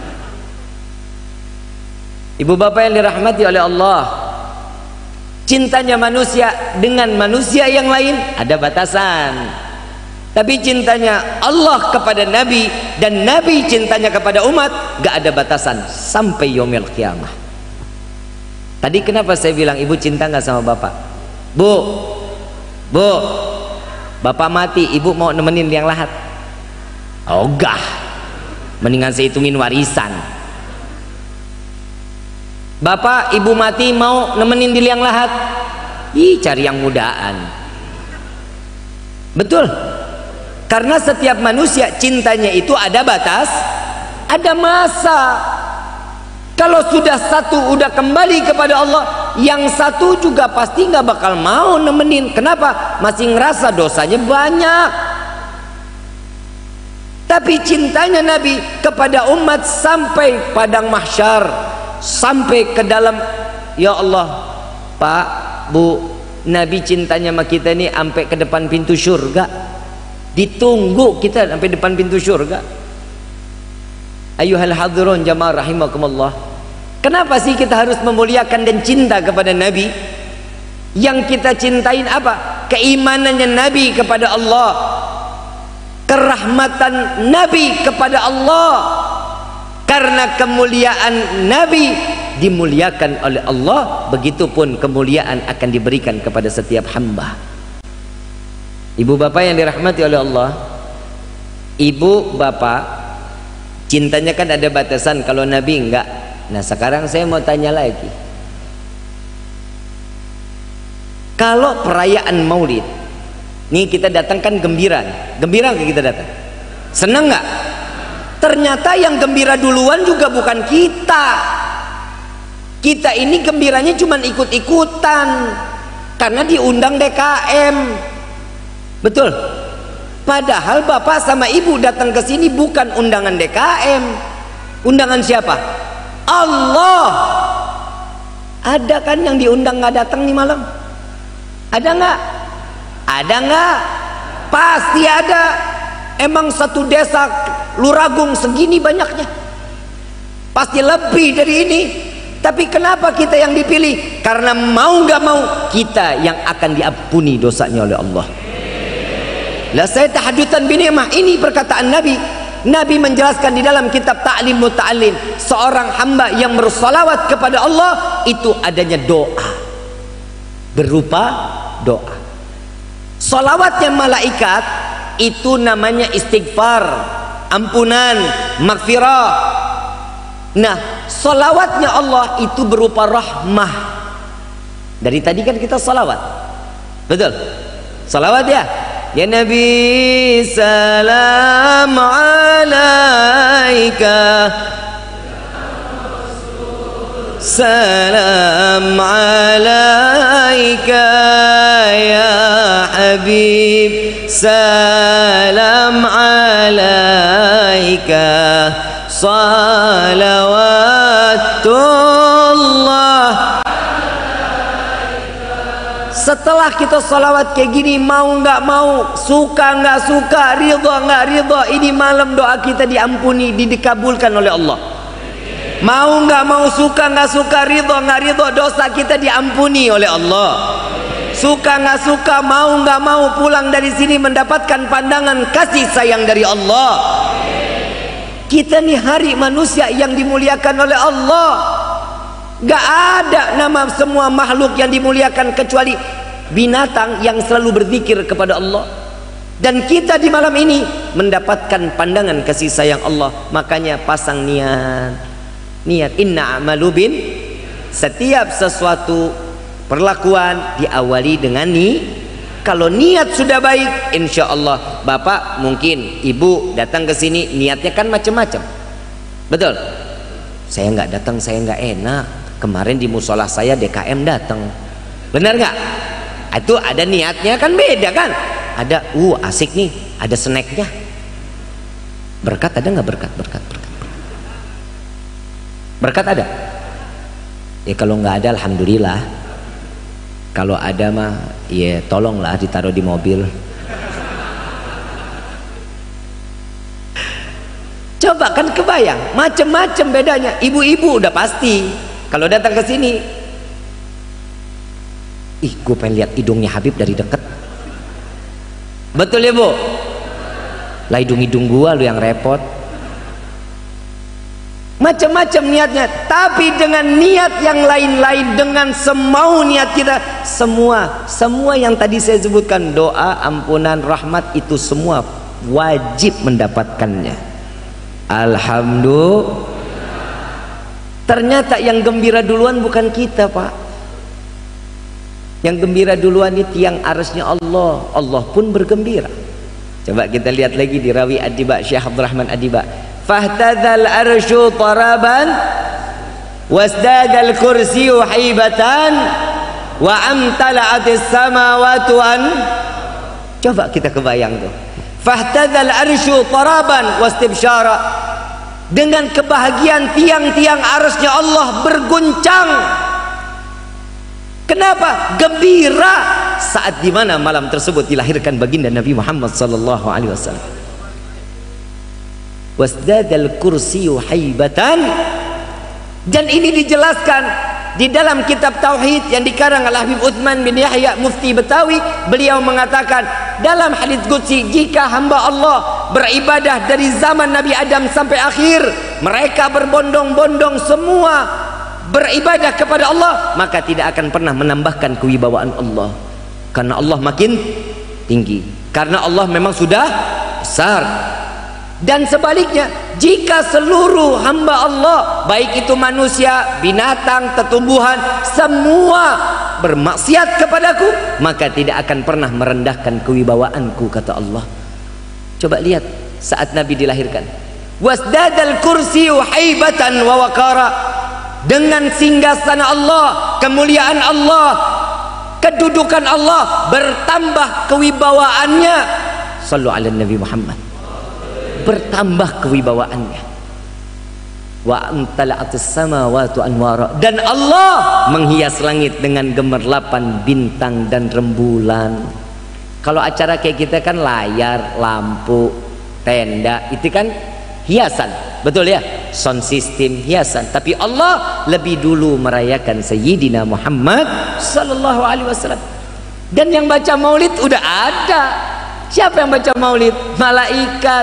Ibu bapak yang dirahmati oleh Allah, cintanya manusia dengan manusia yang lain ada batasan. Tapi cintanya Allah kepada Nabi dan Nabi cintanya kepada umat gak ada batasan sampai yaumil qiyamah. Tadi kenapa saya bilang ibu cinta gak sama bapak? Bu, bu, bapak mati, ibu mau nemenin liang lahat? Ogah, mendingan saya hitungin warisan. Bapak ibu mati mau nemenin di liang lahat? Ih, cari yang mudaan. Betul. Karena setiap manusia cintanya itu ada batas, ada masa. Kalau sudah satu udah kembali kepada Allah, yang satu juga pasti nggak bakal mau nemenin. Kenapa? Masih ngerasa dosanya banyak. Tapi cintanya Nabi kepada umat sampai padang mahsyar, sampai ke dalam, ya Allah, Pak, Bu, Nabi cintanya sama kita ini sampai ke depan pintu surga. Ditunggu kita sampai depan pintu surga. Ayuhal hadirun jamaah rahimakumullah. Kenapa sih kita harus memuliakan dan cinta kepada Nabi? Yang kita cintain apa? Keimanannya Nabi kepada Allah, kerahmatan Nabi kepada Allah. Karena kemuliaan Nabi dimuliakan oleh Allah, begitupun kemuliaan akan diberikan kepada setiap hamba. Ibu bapak yang dirahmati oleh Allah, ibu bapak cintanya kan ada batasan, kalau Nabi enggak. Nah sekarang saya mau tanya lagi, kalau perayaan maulid nih kita datangkan gembira, gembira nggak kita datang? Senang nggak? Ternyata yang gembira duluan juga bukan kita. Kita ini gembiranya cuma ikut-ikutan karena diundang D K M. Betul? Padahal bapak sama ibu datang ke sini bukan undangan D K M. Undangan siapa? Allah. Ada kan yang diundang nggak datang nih malam? Ada nggak? Ada nggak? Pasti ada. Emang satu desa Luragung segini banyaknya, pasti lebih dari ini. Tapi kenapa kita yang dipilih? Karena mau nggak mau kita yang akan diampuni dosanya oleh Allah. La saya tahadutan binikmah, ini perkataan Nabi. Nabi menjelaskan di dalam kitab Ta'lim Muta'allim, seorang hamba yang bersalawat kepada Allah itu adanya doa, berupa doa. Salawatnya malaikat itu namanya istighfar, ampunan, maghfirah. Nah, salawatnya Allah itu berupa rahmah. Dari tadi kan kita salawat, betul? Salawat ya. Ya Nabi salam alaika, salam alaika ya Habib, salam alaika, salawatullah. Setelah kita salawat kayak gini, mau nggak mau, suka nggak suka, ridha nggak ridha, ini malam doa kita diampuni, dikabulkan oleh Allah. Mau nggak mau, suka nggak suka, ridha nggak ridha, dosa kita diampuni oleh Allah. Suka nggak suka, mau nggak mau, pulang dari sini mendapatkan pandangan kasih sayang dari Allah. Kita nih hari manusia yang dimuliakan oleh Allah. Gak ada nama semua makhluk yang dimuliakan kecuali binatang yang selalu berzikir kepada Allah. Dan kita di malam ini mendapatkan pandangan kasih sayang Allah. Makanya pasang niat, niat inna amalubin, setiap sesuatu perlakuan diawali dengan ni. Kalau niat sudah baik, insya Allah. Bapak mungkin, ibu datang ke sini niatnya kan macam-macam, betul? Saya nggak datang, saya nggak enak. Kemarin di musola saya D K M datang, benar nggak? Itu ada niatnya kan, beda kan? Ada, uh asik nih, ada snacknya. Berkat ada nggak? Berkat, berkat, berkat. Berkat ada? Ya kalau nggak ada, alhamdulillah. Kalau ada mah, ya tolonglah ditaruh di mobil. Coba kan kebayang, macem-macem bedanya. Ibu-ibu udah pasti kalau datang ke sini, ih gue pengen lihat hidungnya Habib dari dekat. Betul ya Bu? Lah hidung-hidung gua lu yang repot. Macam-macam niatnya, tapi dengan niat yang lain-lain, dengan semau niat kita, semua semua yang tadi saya sebutkan, doa, ampunan, rahmat, itu semua wajib mendapatkannya. Alhamdulillah. Ternyata yang gembira duluan bukan kita, Pak. Yang gembira duluan ini tiang arasnya Allah. Allah pun bergembira. Coba kita lihat lagi di rawi Adiba, Syekh Abdurrahman Adiba. Fahtadzal arsyu taraban wasdadal kursiyyu haibatan wa amtala'atis samawati an. Coba kita kebayang tuh. Fahtadzal arsyu taraban wastibsyara. Dengan kebahagiaan tiang-tiang arasnya Allah berguncang. Kenapa? Gembira saat dimana malam tersebut dilahirkan baginda Nabi Muhammad sallallahu alaihi wasallam. Wasdadal kursiyyu haibatan. Dan ini dijelaskan di dalam kitab tauhid yang dikarang oleh Habib Utsman bin Yahya Mufti Betawi. Beliau mengatakan dalam hadits qudsi, jika hamba Allah beribadah dari zaman Nabi Adam sampai akhir, mereka berbondong-bondong semua beribadah kepada Allah, maka tidak akan pernah menambahkan kewibawaan Allah, karena Allah makin tinggi, karena Allah memang sudah besar. Dan sebaliknya, jika seluruh hamba Allah, baik itu manusia, binatang, tetumbuhan, semua bermaksiat kepadaku, maka tidak akan pernah merendahkan kewibawaanku, kata Allah. Coba lihat saat Nabi dilahirkan, wasdadal kursiyyu haibatan wa waqara. Dengan singgasana Allah, kemuliaan Allah, kedudukan Allah bertambah kewibawaannya. Sallu ala Nabi Muhammad. Bertambah kewibawaannya. Wa amtala'atis samawati anwara. Dan Allah menghias langit dengan gemerlapan bintang dan rembulan. Kalau acara kayak kita kan layar, lampu, tenda, itu kan hiasan, betul ya? Sound system hiasan. Tapi Allah lebih dulu merayakan Sayyidina Muhammad sallallahu alaihi wasallam. Dan yang baca maulid udah ada. Siapa yang baca maulid? Malaikat.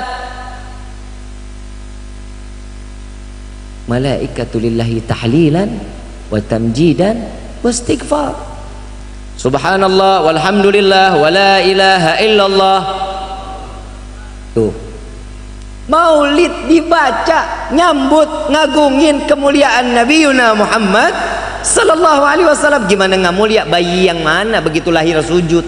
Malaikatulillahi tahlilan wa tamjidan wa istighfar. Subhanallah walhamdulillah wa la ilaha illallah. Tuh, maulid dibaca, nyambut, ngagungin kemuliaan Nabi Muhammad sallallahu alaihi wasallam. Gimana nggak mulia? Bayi yang mana begitu lahir sujud,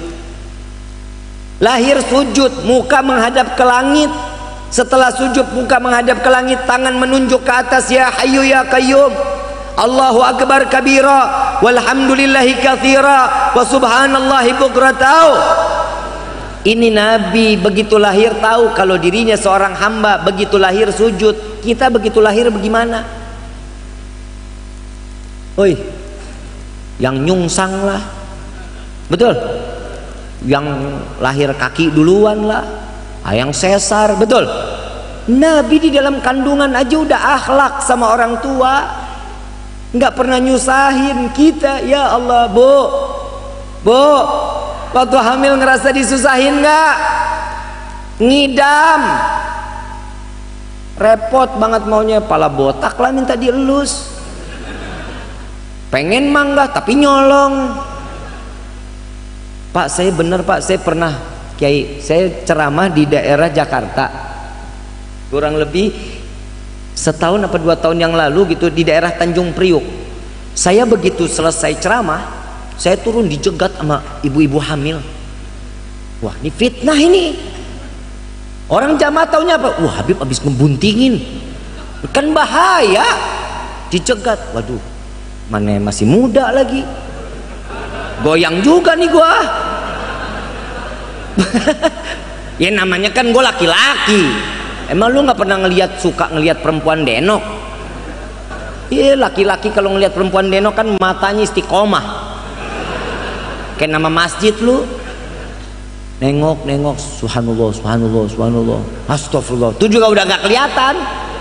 lahir sujud, muka menghadap ke langit. Setelah sujud, muka menghadap ke langit, tangan menunjuk ke atas, ya hayyu ya qayyum, Allahu akbar kabira, walhamdulillahi katsira, wa subhanallahi bukratan. Ini Nabi begitu lahir tahu kalau dirinya seorang hamba, begitu lahir sujud. Kita begitu lahir bagaimana? Oi, yang nyungsang lah, betul? Yang lahir kaki duluan lah, yang sesar, betul? Nabi di dalam kandungan aja udah akhlak sama orang tua, nggak pernah nyusahin kita. Ya Allah, bu, bu, waktu hamil ngerasa disusahin nggak? Ngidam, repot banget maunya, pala botak lah minta dielus. Pengen mangga tapi nyolong. Pak, saya bener Pak, saya pernah Kiai, saya ceramah di daerah Jakarta kurang lebih setahun apa dua tahun yang lalu gitu, di daerah Tanjung Priuk. Saya begitu selesai ceramah, saya turun dijegat sama ibu-ibu hamil. Wah, ini fitnah ini. Orang jamaah taunya apa? Wah, Habib habis ngebuntingin, kan bahaya. Dicegat, waduh, mana masih muda lagi, goyang juga nih gua. Ya namanya kan gue laki-laki. Emang lu nggak pernah ngelihat, suka ngelihat perempuan denok? Iya, laki-laki kalau ngelihat perempuan denok kan matanya istiqomah, kayak nama masjid lu. Nengok, nengok, subhanallah, subhanallah, subhanallah, astagfirullah. Itu juga udah nggak kelihatan.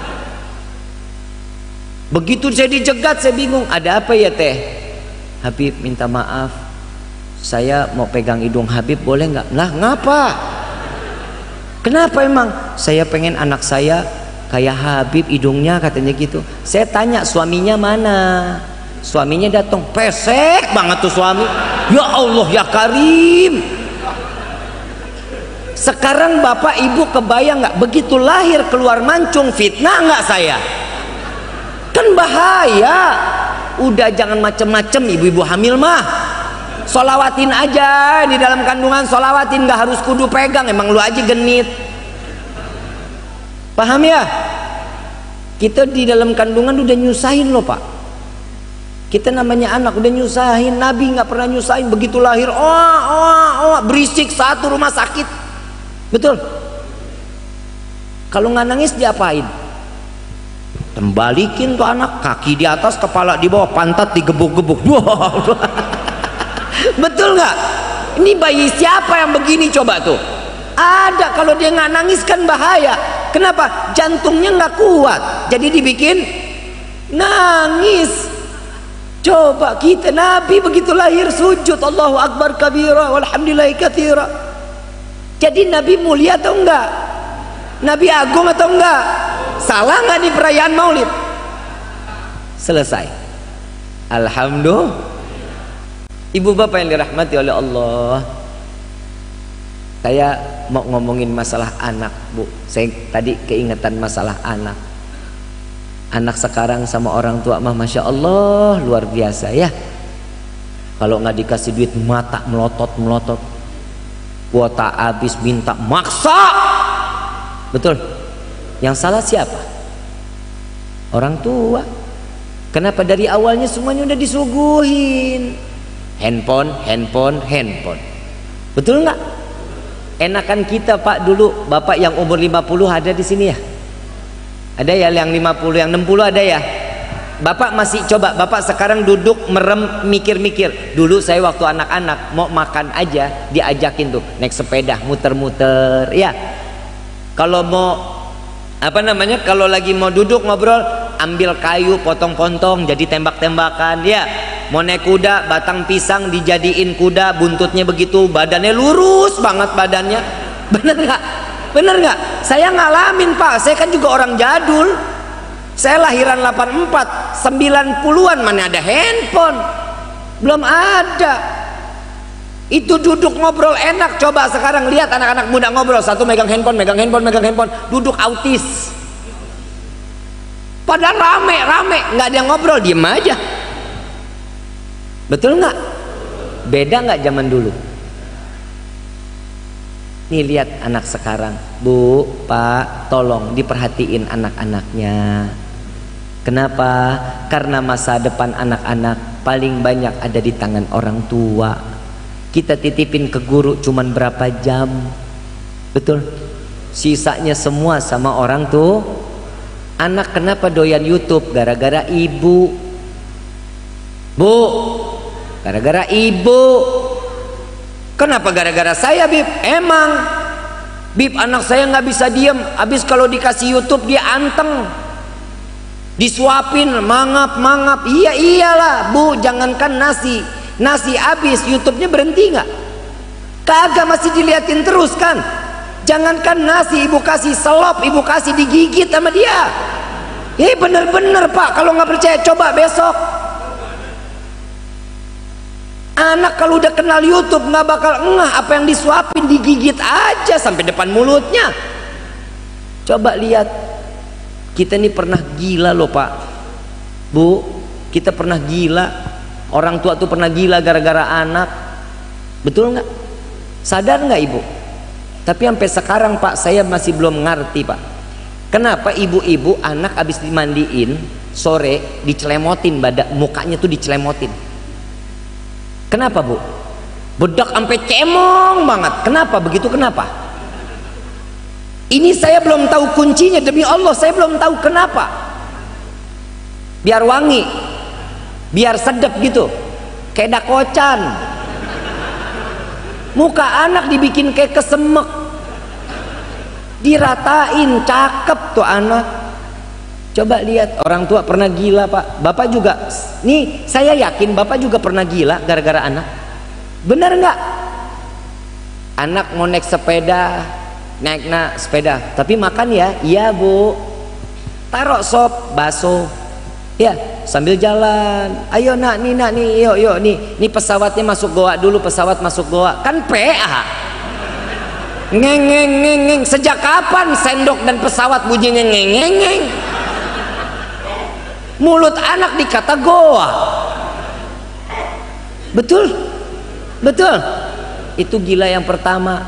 Begitu saya dijegat, saya bingung. Ada apa ya teh? Habib minta maaf, saya mau pegang hidung Habib, boleh nggak? Lah ngapa? Kenapa emang? Saya pengen anak saya kayak Habib hidungnya, katanya gitu. Saya tanya suaminya mana? Suaminya datang, pesek banget tuh suami. Ya Allah ya Karim. Sekarang bapak ibu kebayang nggak? Begitu lahir keluar mancung, fitnah nggak saya? Kan bahaya. Udah jangan macem-macem ibu-ibu hamil mah. Solawatin aja di dalam kandungan, solawatin, nggak harus kudu pegang, emang lu aja genit. Paham ya? Kita di dalam kandungan udah nyusahin loh pak. Kita namanya anak udah nyusahin. Nabi nggak pernah nyusahin, begitu lahir oh oh oh berisik satu rumah sakit. Betul? Kalau nggak nangis diapain? Tembalikin tuh anak, kaki di atas, kepala di bawah, pantat digebuk-gebuk. Betul nggak? Ini bayi siapa yang begini coba tuh? Ada, kalau dia nggak nangis kan bahaya. Kenapa? Jantungnya nggak kuat, jadi dibikin nangis. Coba kita, Nabi begitu lahir sujud Allahu Akbar kabira walhamdulillahi katsira. Jadi Nabi mulia atau enggak? Nabi agung atau enggak? Salah nggak di perayaan Maulid? Selesai. Alhamdulillah. Ibu bapak yang dirahmati oleh Allah, saya mau ngomongin masalah anak bu. Saya tadi keingetan masalah anak. Anak sekarang sama orang tua mah masya Allah luar biasa ya. Kalau nggak dikasih duit mata melotot melotot, kuota habis minta maksa. Betul. Yang salah siapa? Orang tua. Kenapa dari awalnya semuanya udah disuguhin? Handphone, handphone, handphone. Betul nggak? Enakan kita pak dulu, bapak yang umur lima puluh ada di sini ya? Ada ya yang lima puluh, yang enam puluh ada ya? Bapak masih coba, bapak sekarang duduk merem mikir-mikir. Dulu saya waktu anak-anak mau makan aja diajakin tuh naik sepeda muter-muter ya. Kalau mau apa namanya, kalau lagi mau duduk ngobrol ambil kayu potong-potong jadi tembak-tembakan ya. Mau naik kuda, batang pisang dijadiin kuda, buntutnya begitu, badannya lurus banget badannya. Bener nggak? Bener nggak? Saya ngalamin pak, saya kan juga orang jadul. Saya lahiran delapan puluh empat, sembilan puluhan mana ada handphone? Belum ada. Itu duduk ngobrol enak. Coba sekarang lihat anak-anak muda ngobrol, satu megang handphone, megang handphone, megang handphone, duduk autis. Padahal rame-rame, nggak ada yang ngobrol, diem aja. Betul nggak? Beda nggak zaman dulu? Nih lihat anak sekarang, bu, pak, tolong diperhatiin anak-anaknya. Kenapa? Karena masa depan anak-anak paling banyak ada di tangan orang tua. Kita titipin ke guru cuman berapa jam, betul? Sisanya semua sama orang tuh. Anak kenapa doyan YouTube? Gara-gara ibu. Bu, gara-gara ibu. Kenapa gara-gara saya bib? Emang bib, anak saya nggak bisa diem. Habis kalau dikasih YouTube dia anteng, disuapin mangap-mangap. Iya iyalah bu, jangankan nasi, nasi habis YouTube-nya berhenti nggak? Kagak, masih diliatin terus kan. Jangankan nasi, ibu kasih selop, ibu kasih digigit sama dia. Eh bener-bener pak, kalau nggak percaya coba besok. Anak kalau udah kenal YouTube nggak bakal ngeh apa yang disuapin, digigit aja sampai depan mulutnya. Coba lihat, kita ini pernah gila loh pak, bu, kita pernah gila. Orang tua tuh pernah gila gara-gara anak, betul nggak? Sadar nggak ibu? Tapi sampai sekarang pak saya masih belum ngerti pak, kenapa ibu-ibu anak habis dimandiin sore dicelemotin badan, mukanya tuh dicelemotin. Kenapa bu? Bedak sampai cemong banget. Kenapa begitu? Kenapa? Ini saya belum tahu kuncinya, demi Allah saya belum tahu kenapa. Biar wangi, biar sedap gitu, kayak dakocan. Muka anak dibikin kayak kesemek, diratain, cakep tuh anak. Coba lihat, orang tua pernah gila pak. Bapak juga, nih saya yakin bapak juga pernah gila gara-gara anak. Bener nggak? Anak mau naik sepeda, naik na sepeda, tapi makan ya, iya bu. Taruh sop, bakso, ya sambil jalan. Ayo nak, nih nak nih, yuk yuk nih, nih pesawatnya masuk goa dulu, pesawat masuk goa, kan P A. Ngeng ngeng ngeng ngeng. Sejak kapan sendok dan pesawat bunyinya ngeng ngeng ngeng? Mulut anak dikata goa, betul? Betul. Itu gila yang pertama.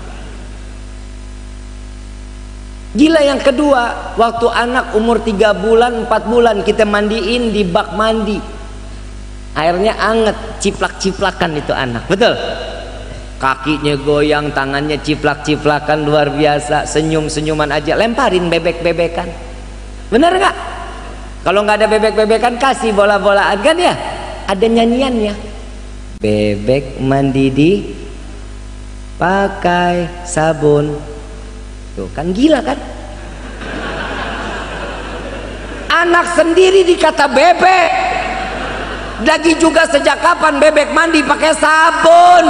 Gila yang kedua, waktu anak umur tiga bulan, empat bulan kita mandiin di bak mandi, airnya anget, ciplak-ciplakan itu anak. Betul. Kakinya goyang, tangannya ciplak-ciplakan, luar biasa. Senyum-senyuman aja, lemparin bebek-bebekan. Bener nggak? Kalau nggak ada bebek-bebekan, kasih bola-bolaan kan ya. Ada nyanyiannya. Bebek mandi di pakai sabun. Tuh kan gila kan? Anak sendiri dikata bebek. Lagi juga sejak kapan bebek mandi pakai sabun?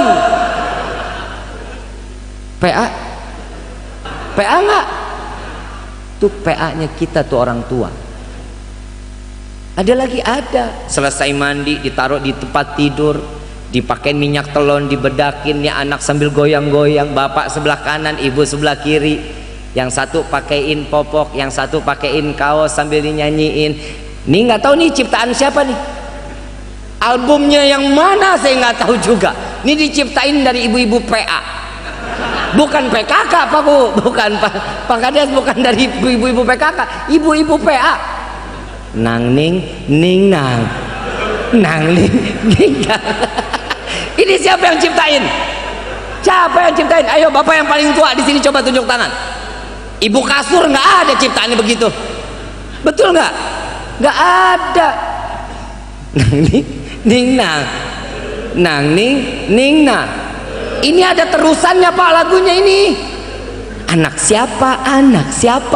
P A? P A nggak? Tuh P A-nya kita tuh orang tua. Ada lagi ada. Selesai mandi ditaruh di tempat tidur, dipakein minyak telon, dibedakin ya anak sambil goyang-goyang, bapak sebelah kanan, ibu sebelah kiri, yang satu pakein popok, yang satu pakein kaos sambil dinyanyiin. Nih nggak tahu nih ciptaan siapa nih, albumnya yang mana saya nggak tahu juga. Ini diciptain dari ibu-ibu P A, bukan P K K Pak Bu, bukan Pak Pak Kades, bukan dari ibu-ibu P K K, ibu-ibu P A. Nang ning ning nang, nang ning ning nang. Ini siapa yang ciptain? Siapa yang ciptain? Ayo bapak yang paling tua di sini coba tunjuk tangan. Ibu kasur nggak ada ciptaannya begitu. Betul nggak? Nggak ada. Nang ning ning nang, nang ning ning nang. Ini ada terusannya Pak lagunya ini. Anak siapa? Anak siapa?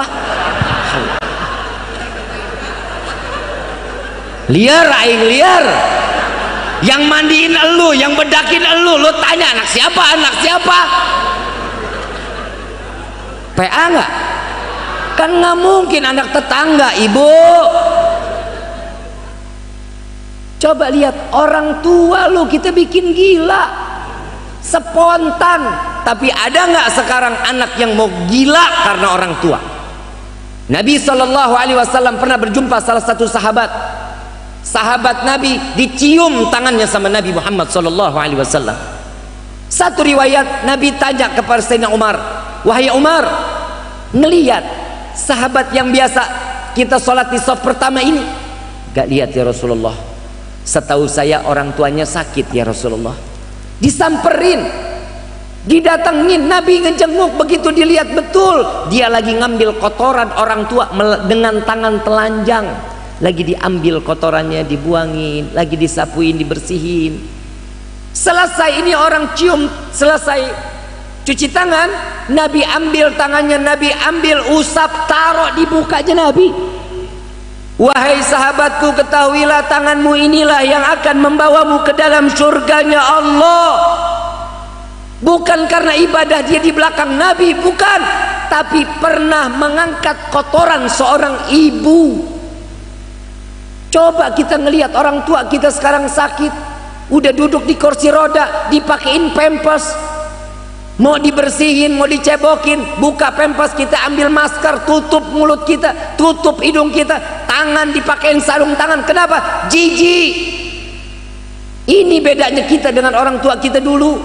Liar aing liar. Yang mandiin elu, yang bedakin elu, lu tanya anak siapa, anak siapa? P A nggak? Kan nggak mungkin anak tetangga ibu. Coba lihat orang tua lu kita bikin gila, spontan. Tapi ada nggak sekarang anak yang mau gila karena orang tua? Nabi shallallahu alaihi wasallam pernah berjumpa salah satu sahabat. Sahabat Nabi dicium tangannya sama Nabi Muhammad shallallahu alaihi wasallam. Satu riwayat Nabi tanya kepada Sayyidina Umar, wahai Umar, ngelihat sahabat yang biasa kita sholat di shaf pertama ini, gak lihat ya Rasulullah? Setahu saya orang tuanya sakit ya Rasulullah. Disamperin, didatengin, Nabi ngejenguk, begitu dilihat betul dia lagi ngambil kotoran orang tua dengan tangan telanjang. Lagi diambil kotorannya, dibuangin, lagi disapuin, dibersihin. Selesai ini orang cium, selesai cuci tangan, Nabi ambil tangannya, Nabi ambil usap, taruh di mukanya Nabi. Wahai sahabatku, ketahuilah tanganmu inilah yang akan membawamu ke dalam surganya Allah. Bukan karena ibadah dia di belakang Nabi, bukan, tapi pernah mengangkat kotoran seorang ibu. Coba kita ngelihat orang tua kita sekarang sakit, udah duduk di kursi roda, dipakein pampers, mau dibersihin, mau dicebokin, buka pampers, kita ambil masker, tutup mulut kita, tutup hidung kita, tangan dipakein sarung tangan. Kenapa? Jijik. Ini bedanya kita dengan orang tua kita dulu.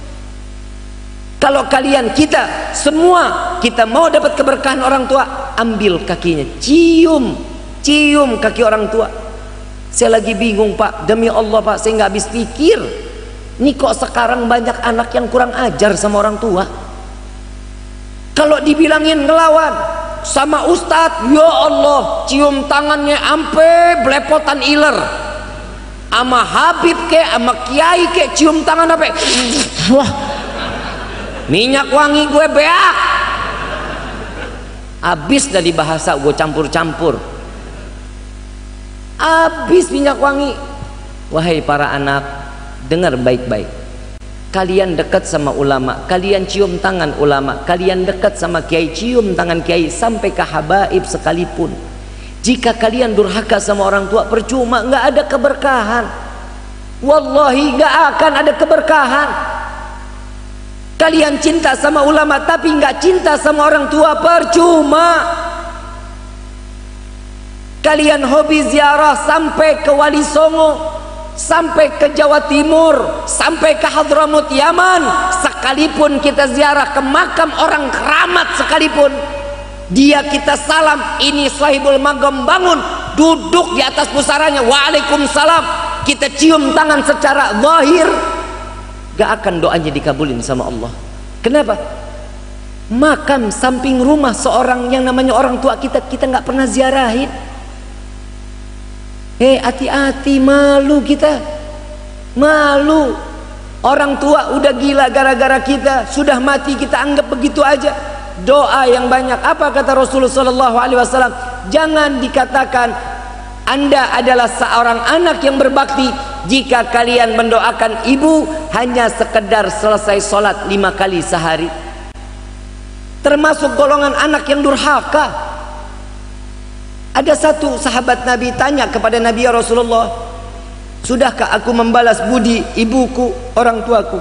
Kalau kalian, kita semua, kita mau dapat keberkahan orang tua, ambil kakinya, cium cium kaki orang tua. Saya lagi bingung Pak, demi Allah Pak, saya nggak habis pikir, ini kok sekarang banyak anak yang kurang ajar sama orang tua. Kalau dibilangin ngelawan sama ustadz, ya Allah, cium tangannya ampe belepotan iler. Sama Habib ke, sama Kiai ke, cium tangan apa? Wah, minyak wangi gue beak. Habis dari bahasa gue campur-campur. Habis minyak wangi. Wahai para anak, dengar baik-baik. Kalian dekat sama ulama, kalian cium tangan ulama, kalian dekat sama kiai, cium tangan kiai, sampai ke habaib sekalipun. Jika kalian durhaka sama orang tua, percuma, nggak ada keberkahan. Wallahi nggak akan ada keberkahan. Kalian cinta sama ulama tapi nggak cinta sama orang tua, percuma. Kalian hobi ziarah sampai ke Wali Songo, sampai ke Jawa Timur, sampai ke Hadramut Yaman, sekalipun kita ziarah ke makam orang keramat sekalipun, dia kita salam, ini sahibul maqam, bangun, duduk di atas pusaranya, waalaikumsalam, kita cium tangan secara zahir, gak akan doanya dikabulin sama Allah. Kenapa? Makam samping rumah seorang yang namanya orang tua kita, kita gak pernah ziarahin. Eh, hati-hati, malu kita, malu. Orang tua udah gila gara-gara kita, sudah mati kita anggap begitu aja. Doa yang banyak. Apa kata Rasulullah Sallallahu Alaihi Wasallam? Jangan dikatakan Anda adalah seorang anak yang berbakti jika kalian mendoakan ibu hanya sekedar selesai sholat lima kali sehari. Termasuk golongan anak yang durhaka. Ada satu sahabat Nabi tanya kepada Nabi, ya Rasulullah, sudahkah aku membalas budi ibuku, orang tuaku?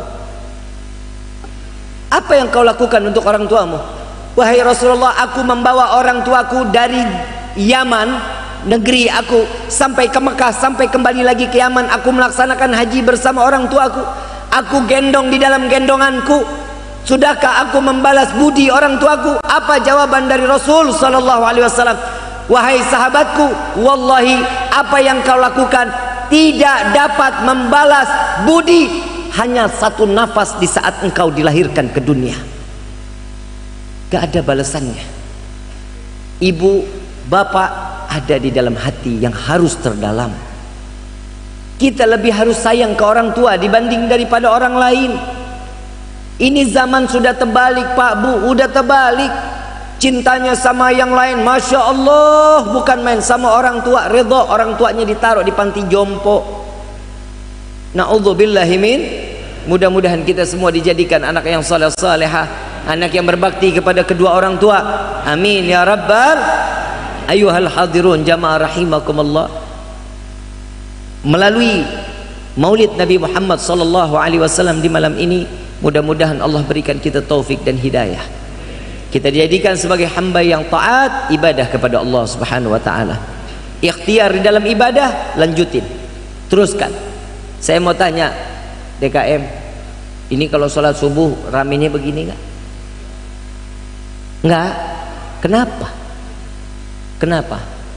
Apa yang kau lakukan untuk orang tuamu? Wahai Rasulullah, aku membawa orang tuaku dari Yaman, negeri aku, sampai ke Mekah, sampai kembali lagi ke Yaman. Aku melaksanakan haji bersama orang tuaku. Aku gendong di dalam gendonganku. Sudahkah aku membalas budi orang tuaku? Apa jawaban dari Rasul Sallallahu Alaihi Wasallam? Wahai sahabatku, wallahi apa yang kau lakukan tidak dapat membalas budi hanya satu nafas di saat engkau dilahirkan ke dunia. Gak ada balasannya. Ibu, bapak ada di dalam hati yang harus terdalam. Kita lebih harus sayang ke orang tua dibanding daripada orang lain. Ini zaman sudah terbalik, Pak Bu, udah terbalik. Cintanya sama yang lain, Masya Allah, bukan main. Sama orang tua, ridho orang tuanya ditaruh di panti jompo. Na'udzubillahi min. Mudah-mudahan kita semua dijadikan anak yang saleh salehah, anak yang berbakti kepada kedua orang tua. Amin ya rabbal. Ayuhal hadirun jamaah rahimakumullah. Melalui Maulid Nabi Muhammad sallallahu alaihi wasallam di malam ini, mudah-mudahan Allah berikan kita taufik dan hidayah. Kita dijadikan sebagai hamba yang taat ibadah kepada Allah Subhanahu wa taala. Ikhtiar di dalam ibadah, lanjutin. Teruskan. Saya mau tanya D K M, ini kalau sholat subuh ramenya begini enggak? Enggak. Kenapa? Kenapa?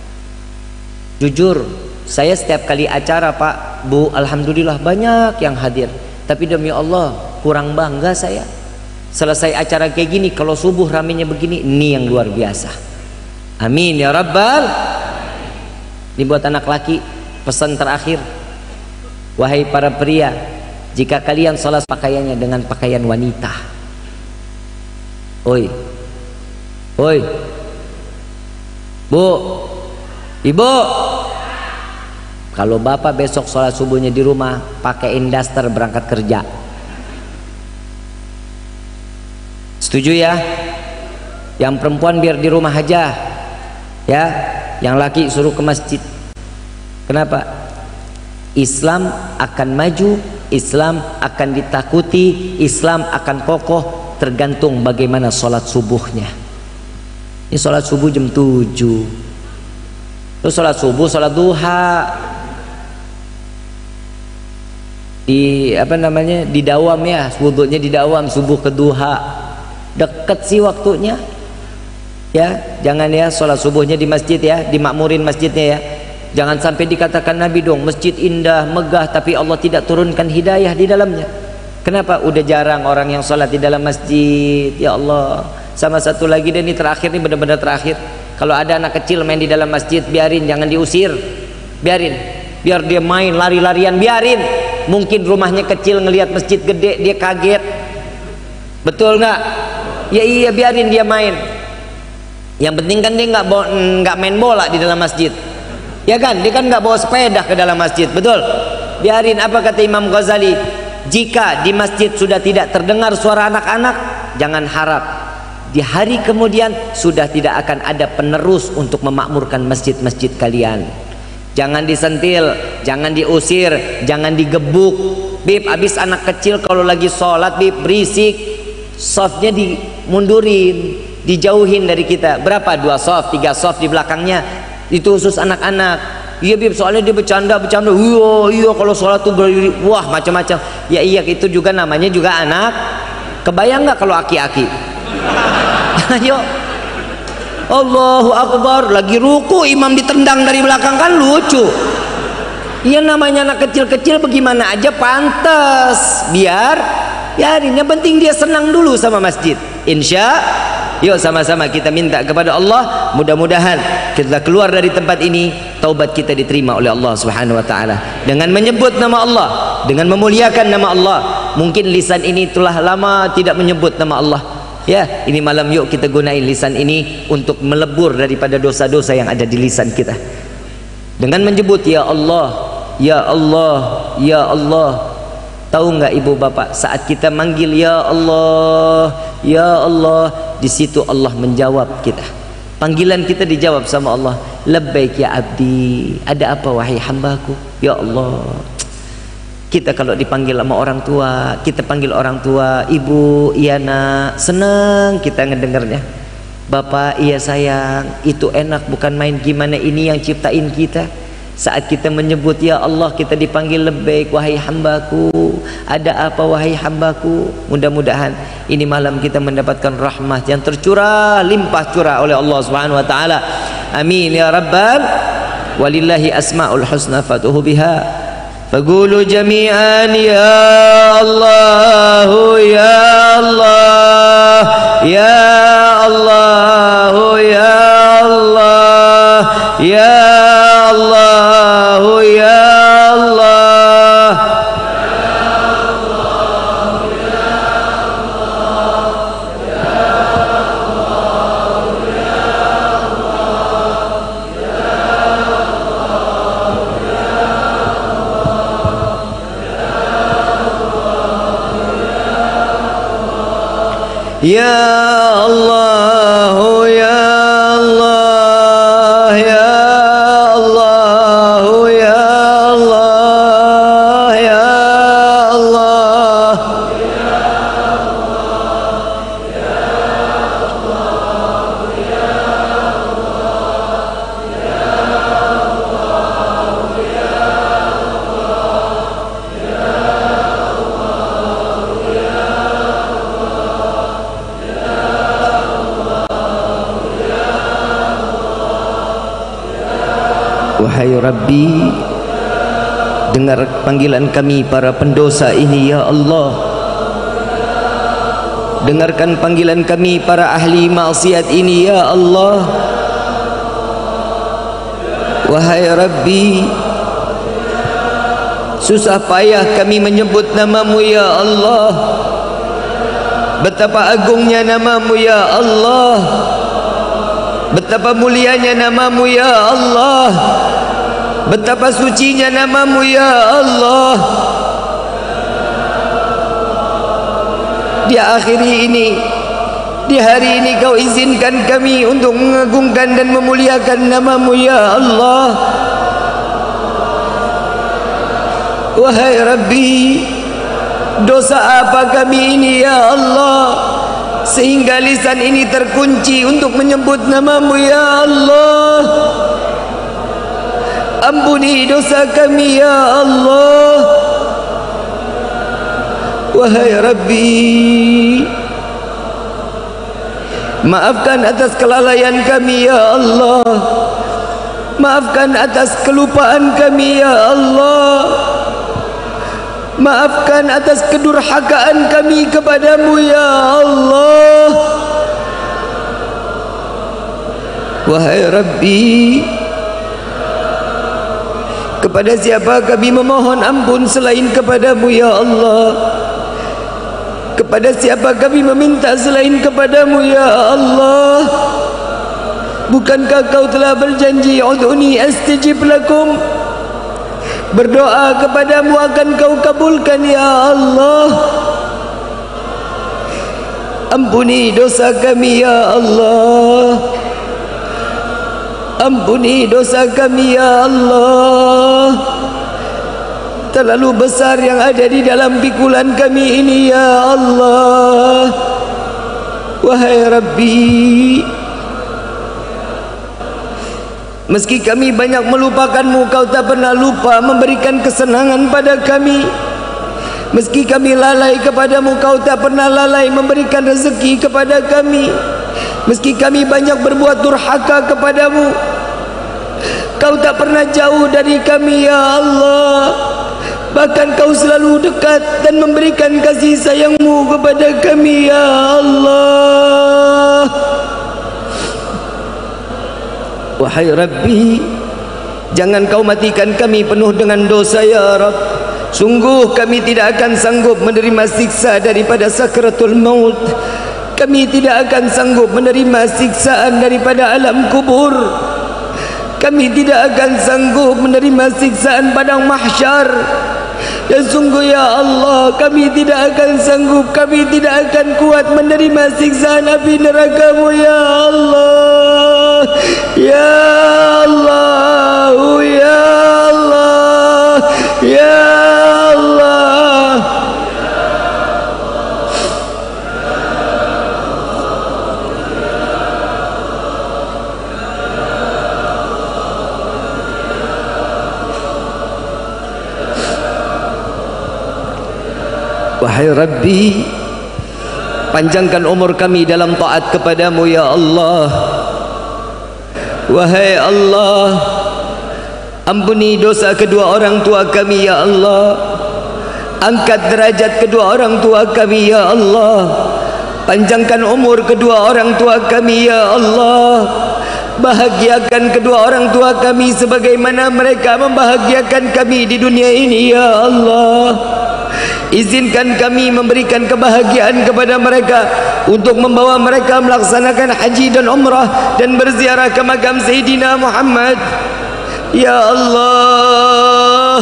Jujur, saya setiap kali acara Pak, Bu, alhamdulillah banyak yang hadir. Tapi demi Allah kurang bangga saya. Selesai acara kayak gini, kalau subuh ramenya begini, ini yang luar biasa. Amin ya rabbal. Ini buat anak laki, pesan terakhir. Wahai para pria, jika kalian sholat pakaiannya dengan pakaian wanita. Oi, oi, Bu, Ibu, kalau bapak besok sholat subuhnya di rumah, pakaiin daster berangkat kerja. Setuju ya? Yang perempuan biar di rumah aja, ya. Yang laki suruh ke masjid. Kenapa? Islam akan maju, Islam akan ditakuti, Islam akan kokoh tergantung bagaimana sholat subuhnya. Ini sholat subuh jam tujuh. Terus sholat subuh, sholat duha. Di apa namanya? Di dawam ya, wudhunya di dawam, subuh ke duha. Deket sih waktunya. Ya, jangan ya sholat subuhnya di masjid ya, dimakmurin masjidnya ya. Jangan sampai dikatakan Nabi dong, masjid indah, megah, tapi Allah tidak turunkan hidayah di dalamnya. Kenapa? Udah jarang orang yang sholat di dalam masjid. Ya Allah. Sama satu lagi dan ini terakhir, ini benar-benar terakhir. Kalau ada anak kecil main di dalam masjid, biarin, jangan diusir. Biarin. Biar dia main lari-larian, biarin. Mungkin rumahnya kecil, ngelihat masjid gede, dia kaget. Betul nggak? Ya iya, biarin dia main. Yang penting kan dia nggak nggak main bola di dalam masjid. Ya kan, dia kan nggak bawa sepeda ke dalam masjid, betul? Biarin. Apa kata Imam Ghazali? Jika di masjid sudah tidak terdengar suara anak-anak, jangan harap di hari kemudian sudah tidak akan ada penerus untuk memakmurkan masjid-masjid kalian. Jangan disentil, jangan diusir, jangan digebuk. Bib, abis anak kecil kalau lagi sholat, bib, berisik, softnya dimundurin, dijauhin dari kita. Berapa? Dua soft, tiga soft di belakangnya. Itu khusus anak-anak. Iya Bib, soalnya dia bercanda-bercanda. Iya, iya kalau sholat tuh berdiri, wah macam-macam. Ya iya, itu juga namanya juga anak. Kebayang nggak kalau aki-aki? Ayo. Allahu Akbar, lagi ruku imam ditendang dari belakang, kan lucu. Iya, namanya anak kecil-kecil bagaimana aja pantas. Biar ya ini yang penting dia senang dulu sama masjid. Insya yuk sama-sama kita minta kepada Allah, mudah-mudahan kita keluar dari tempat ini taubat kita diterima oleh Allah Subhanahu wa taala dengan menyebut nama Allah, dengan memuliakan nama Allah. Mungkin lisan ini telah lama tidak menyebut nama Allah. Ya, ini malam yuk kita gunain lisan ini untuk melebur daripada dosa-dosa yang ada di lisan kita. Dengan menyebut ya Allah, ya Allah, ya Allah. Tahu nggak ibu bapak, saat kita manggil ya Allah, ya Allah, di situ Allah menjawab kita. Panggilan kita dijawab sama Allah. Labbaik ya abdi. Ada apa wahai hambaku? Ya Allah. Kita kalau dipanggil sama orang tua, kita panggil orang tua, ibu, iya nak, senang kita ngedengarnya. Bapak, iya sayang, itu enak bukan main, gimana ini yang ciptain kita. Saat kita menyebut ya Allah, kita dipanggil labbaik wahai hambaku. Ada apa wahai hambaku? Mudah-mudahan ini malam kita mendapatkan rahmat yang tercurah, limpah curah oleh Allah Subhanahu wa taala. Amin ya rabbal. Walillahi asmaul husna fatuhu biha. Faqulu jami'an ya Allah, ya Allah, ya Allah, ya Allah, ya Allah, ya Allah. Ya Allah, ya Allah, ya Allah, ya Allah, ya Allah. Wahai Rabbi, dengar panggilan kami para pendosa ini ya Allah. Dengarkan panggilan kami para ahli maksiat ini ya Allah. Wahai Rabbi, susah payah kami menyebut namamu ya Allah. Betapa agungnya namamu ya Allah, betapa mulianya namamu ya Allah, betapa sucinya namamu ya Allah. Di akhiri ini, di hari ini kau izinkan kami untuk mengagungkan dan memuliakan namamu ya Allah. Wahai Rabbi, dosa apa kami ini ya Allah, sehingga lisan ini terkunci untuk menyebut namamu ya Allah. Ampuni dosa kami ya Allah. Wahai Rabbi, maafkan atas kelalaian kami ya Allah. Maafkan atas kelupaan kami ya Allah. Maafkan atas kedurhakaan kami kepadamu ya Allah. Wahai Rabbi, kepada siapa kami memohon ampun selain kepadamu ya Allah? Kepada siapa kami meminta selain kepadamu ya Allah? Bukankah kau telah berjanji, ud'uni astajib lakum, berdoa kepadamu akan kau kabulkan ya Allah. Ampuni dosa kami ya Allah. Ampuni dosa kami ya Allah. Terlalu besar yang ada di dalam pikulan kami ini ya Allah. Wahai Rabbi, Meski kami banyak melupakanmu, Kau tak pernah lupa memberikan kesenangan pada kami. Meski kami lalai kepadamu, Kau tak pernah lalai memberikan rezeki kepada kami. Meski kami banyak berbuat durhaka kepadamu, Kau tak pernah jauh dari kami ya Allah. Bahkan Kau selalu dekat dan memberikan kasih sayang-Mu kepada kami ya Allah. Wahai Rabbi, jangan Kau matikan kami penuh dengan dosa ya Rabb. Sungguh kami tidak akan sanggup menerima siksa daripada sakratul maut. Kami tidak akan sanggup menerima siksaan daripada alam kubur. Kami tidak akan sanggup menerima siksaan padang mahsyar. Dan sungguh ya Allah, kami tidak akan sanggup, kami tidak akan kuat menerima siksaan api neraka-Mu ya Allah. Ya Allah, ya Allah, ya Allah. Wahai Rabbi, panjangkan umur kami dalam taat kepadamu ya Allah. Wahai Allah, ampuni dosa kedua orang tua kami ya Allah. Angkat derajat kedua orang tua kami ya Allah. Panjangkan umur kedua orang tua kami ya Allah. Bahagiakan kedua orang tua kami sebagaimana mereka membahagiakan kami di dunia ini ya Allah. Izinkan kami memberikan kebahagiaan kepada mereka untuk membawa mereka melaksanakan haji dan umrah dan berziarah ke makam Sayyidina Muhammad ya Allah.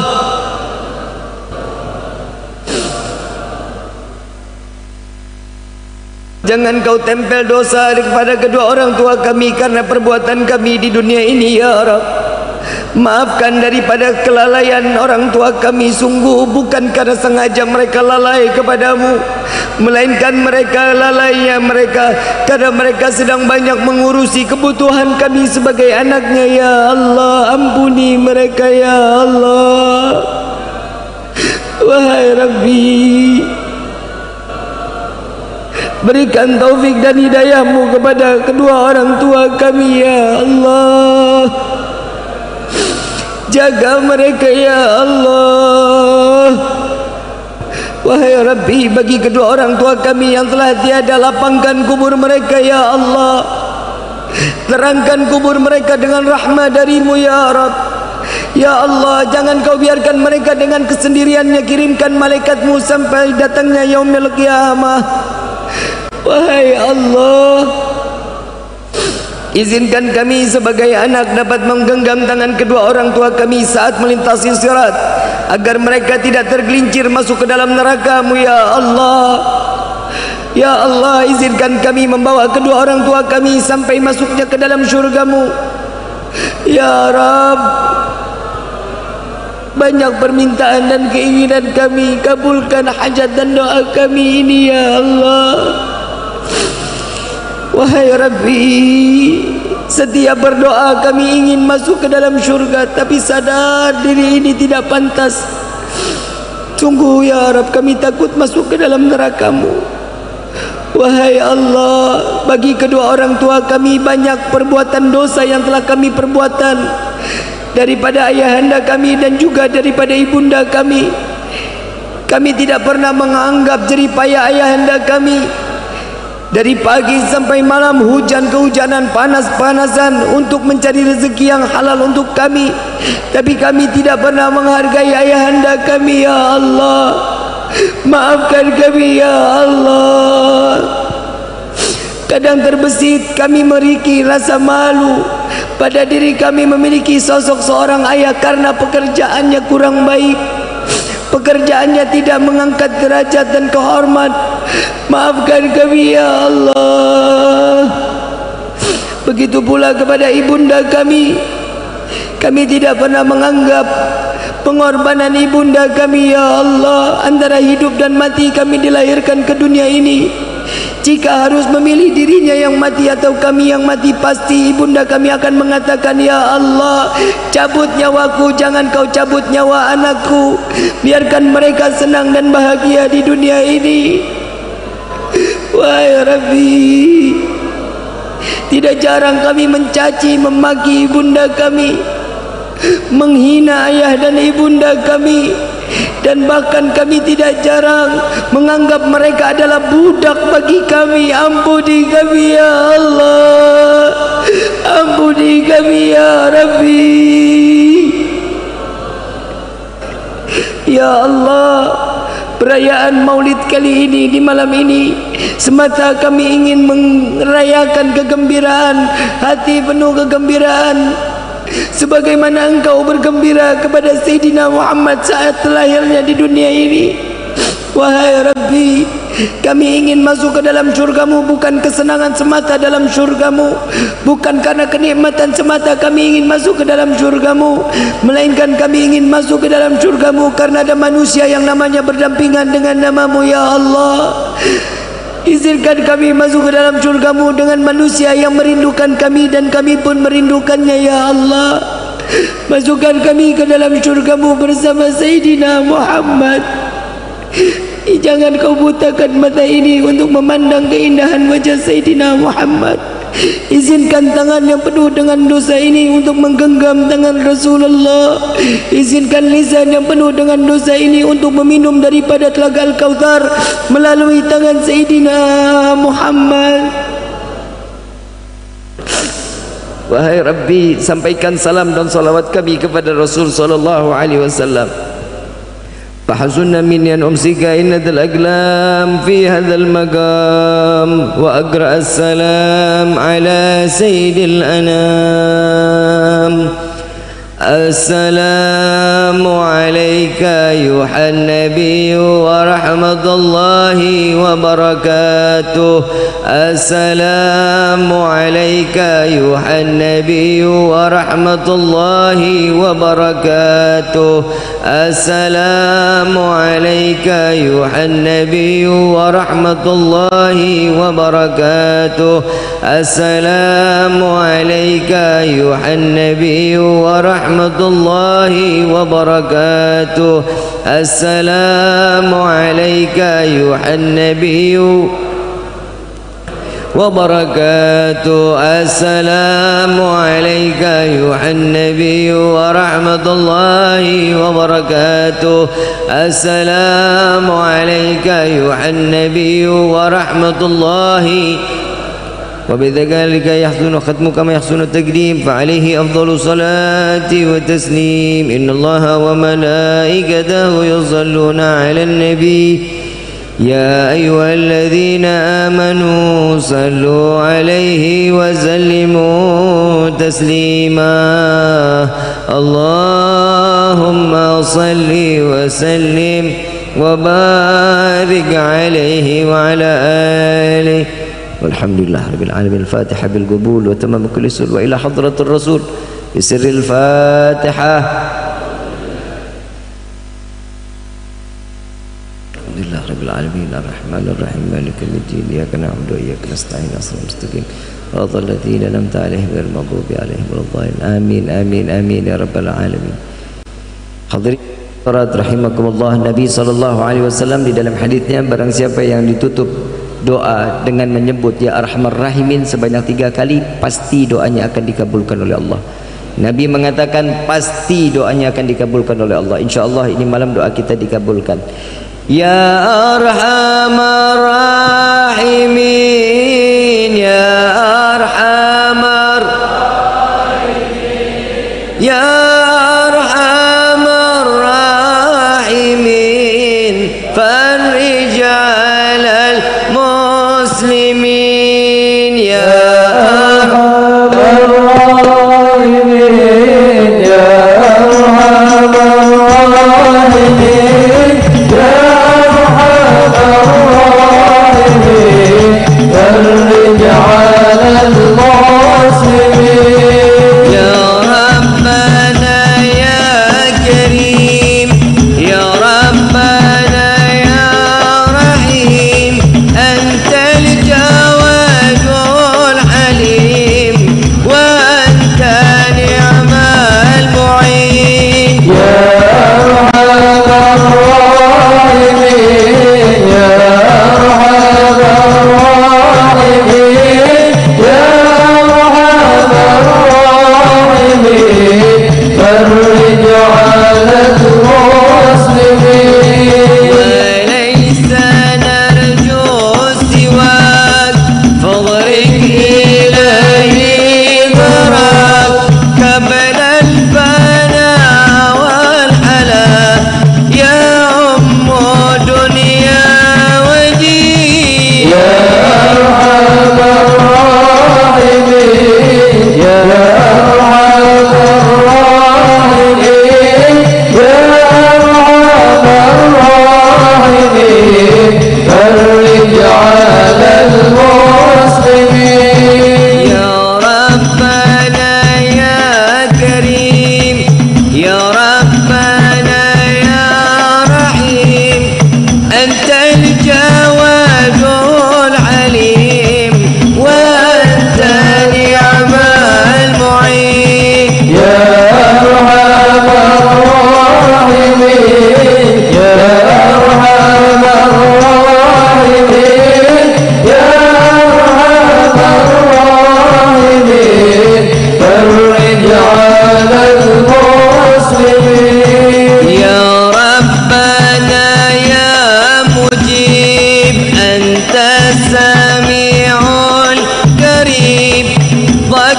Jangan Kau tempel dosa kepada kedua orang tua kami karena perbuatan kami di dunia ini ya Rabb. Maafkan daripada kelalaian orang tua kami. Sungguh bukan karena sengaja mereka lalai kepadamu, melainkan mereka lalainya mereka karena mereka sedang banyak mengurusi kebutuhan kami sebagai anaknya ya Allah. Ampuni mereka ya Allah. Wahai Rabbi, berikan taufik dan hidayah-Mu kepada kedua orang tua kami ya Allah. Jaga mereka ya Allah. Wahai Rabbi, bagi kedua orang tua kami yang telah tiada, lapangkan kubur mereka ya Allah. Terangkan kubur mereka dengan rahmat dari-Mu ya Rabb. Ya Allah, jangan Kau biarkan mereka dengan kesendiriannya. Kirimkan malaikat-Mu sampai datangnya yaumil qiyamah. Wahai Allah, izinkan kami sebagai anak dapat menggenggam tangan kedua orang tua kami saat melintasi sirat, agar mereka tidak tergelincir masuk ke dalam neraka-Mu ya Allah. Ya Allah, izinkan kami membawa kedua orang tua kami sampai masuknya ke dalam syurga-Mu ya Rabb. Banyak permintaan dan keinginan kami, kabulkan hajat dan doa kami ini ya Allah. Wahai Rabbi, setiap berdoa kami ingin masuk ke dalam syurga, tapi sadar diri ini tidak pantas. Sungguh ya Rabb, kami takut masuk ke dalam neraka-Mu. Wahai Allah, bagi kedua orang tua kami banyak perbuatan dosa yang telah kami perbuatan daripada ayahanda kami dan juga daripada ibunda kami. Kami tidak pernah menganggap jerih payah ayahanda kami. Dari pagi sampai malam, hujan kehujanan, panas-panasan untuk mencari rezeki yang halal untuk kami. Tapi kami tidak pernah menghargai ayahanda kami ya Allah. Maafkan kami ya Allah. Kadang terbesit kami meriki rasa malu pada diri kami memiliki sosok seorang ayah karena pekerjaannya kurang baik, pekerjaannya tidak mengangkat derajat dan kehormat. Maafkan kami ya Allah. Begitu pula kepada ibunda kami. Kami tidak pernah menganggap pengorbanan ibunda kami ya Allah. Antara hidup dan mati kami dilahirkan ke dunia ini. Jika harus memilih dirinya yang mati atau kami yang mati, pasti ibunda kami akan mengatakan, ya Allah, cabut nyawaku, jangan kau cabut nyawa anakku. Biarkan mereka senang dan bahagia di dunia ini. Wahai Rabbi, tidak jarang kami mencaci, memaki ibunda kami, menghina ayah dan ibunda kami, dan bahkan kami tidak jarang menganggap mereka adalah budak bagi kami. Ampuni kami ya Allah, ampuni kami ya Rabbi. Ya Allah, perayaan maulid kali ini, di malam ini, semata kami ingin merayakan kegembiraan, hati penuh kegembiraan, sebagaimana engkau bergembira kepada Sayyidina Muhammad saat lahirnya di dunia ini. Wahai Rabbi, kami ingin masuk ke dalam syurgamu bukan kesenangan semata dalam syurgamu, bukan karena kenikmatan semata kami ingin masuk ke dalam syurgamu, melainkan kami ingin masuk ke dalam syurgamu karena ada manusia yang namanya berdampingan dengan namamu ya Allah. Izinkan kami masuk ke dalam syurgamu dengan manusia yang merindukan kami dan kami pun merindukannya ya Allah. Masukkan kami ke dalam syurgamu bersama Sayyidina Muhammad. Jangan kau butakan mata ini untuk memandang keindahan wajah Sayyidina Muhammad. Izinkan tangan yang penuh dengan dosa ini untuk menggenggam tangan Rasulullah. Izinkan lisan yang penuh dengan dosa ini untuk meminum daripada telaga Al-Kautsar melalui tangan Sayyidina Muhammad. Wahai Rabbi, sampaikan salam dan salawat kami kepada Rasul sallallahu alaihi wasallam. فحسن مني أن أمسك إنة الأقلام في هذا المقام وأقرأ السلام على سيد الأنام. السلام عليك أيها النبي ورحمة الله وبركاته. السلام عليك أيها النبي ورحمة الله وبركاته. السلام عليك أيها النبي ورحمة الله وبركاته. السلام عليك أيها النبي ورحمة الله وبركاته. السلام عليك أيها النبي وبركاته. السلام عليك أيها النبي ورحمة الله وبركاته. السلام عليك أيها النبي ورحمة الله. وبذلك يحسن ختمك كما يحسن التقديم، فعليه أفضل الصلاة والتسليم. إن الله وملائكته يصلون على النبي يا أيها الذين آمنوا صلوا عليه وسلموا تسليما. اللهم صل وسلم وبارك عليه وعلى آله. والحمد لله رب العالمين. الفاتحة بالقبول وتمام كل سر. وإلى حضرة الرسول بسر الفاتحة. الحمد لله رب العالمين الرحمن الرحيم مالك يوم الدين إياك نعبد وإياك نستعين صراط المستقيم صراط الذين أنعمت عليهم غير المغضوب عليهم ولا الضالين. آمين آمين آمين يا رب العالمين. Hadirin rahimakumullah, Nabi sallallahu alaihi wasallam di dalam hadisnya, barang siapa yang ditutup doa dengan menyebut ya Arhamar Rahimin sebanyak tiga kali, pasti doanya akan dikabulkan oleh Allah. Nabi mengatakan pasti doanya akan dikabulkan oleh Allah. InsyaAllah ini malam doa kita dikabulkan. Ya Arhamar Rahimin, ya Arhamar Rahimin, ya Arhamar Rahimin, farij alal muslimin. Ya Arhamar Rahimin, ya Arhamar Rahimin, ya Jalal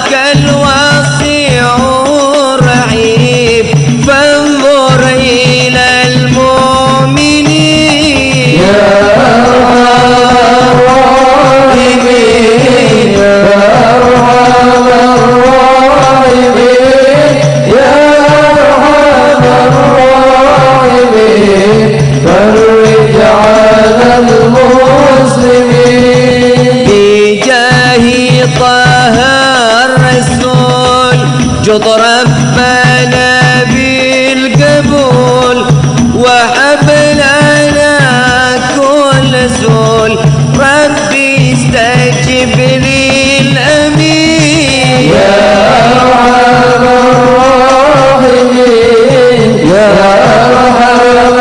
ربك الواسع الرحيم فانظر إلى المؤمنين يا الراحمين يا أرحم الراحمين يا أرحم الراحمين فرج على المسلمين بجاه طه الرسول جد ربنا بالقبول وهب لنا كل زول ربي استجب للأمين يا أرحم الراحمين يا أرحم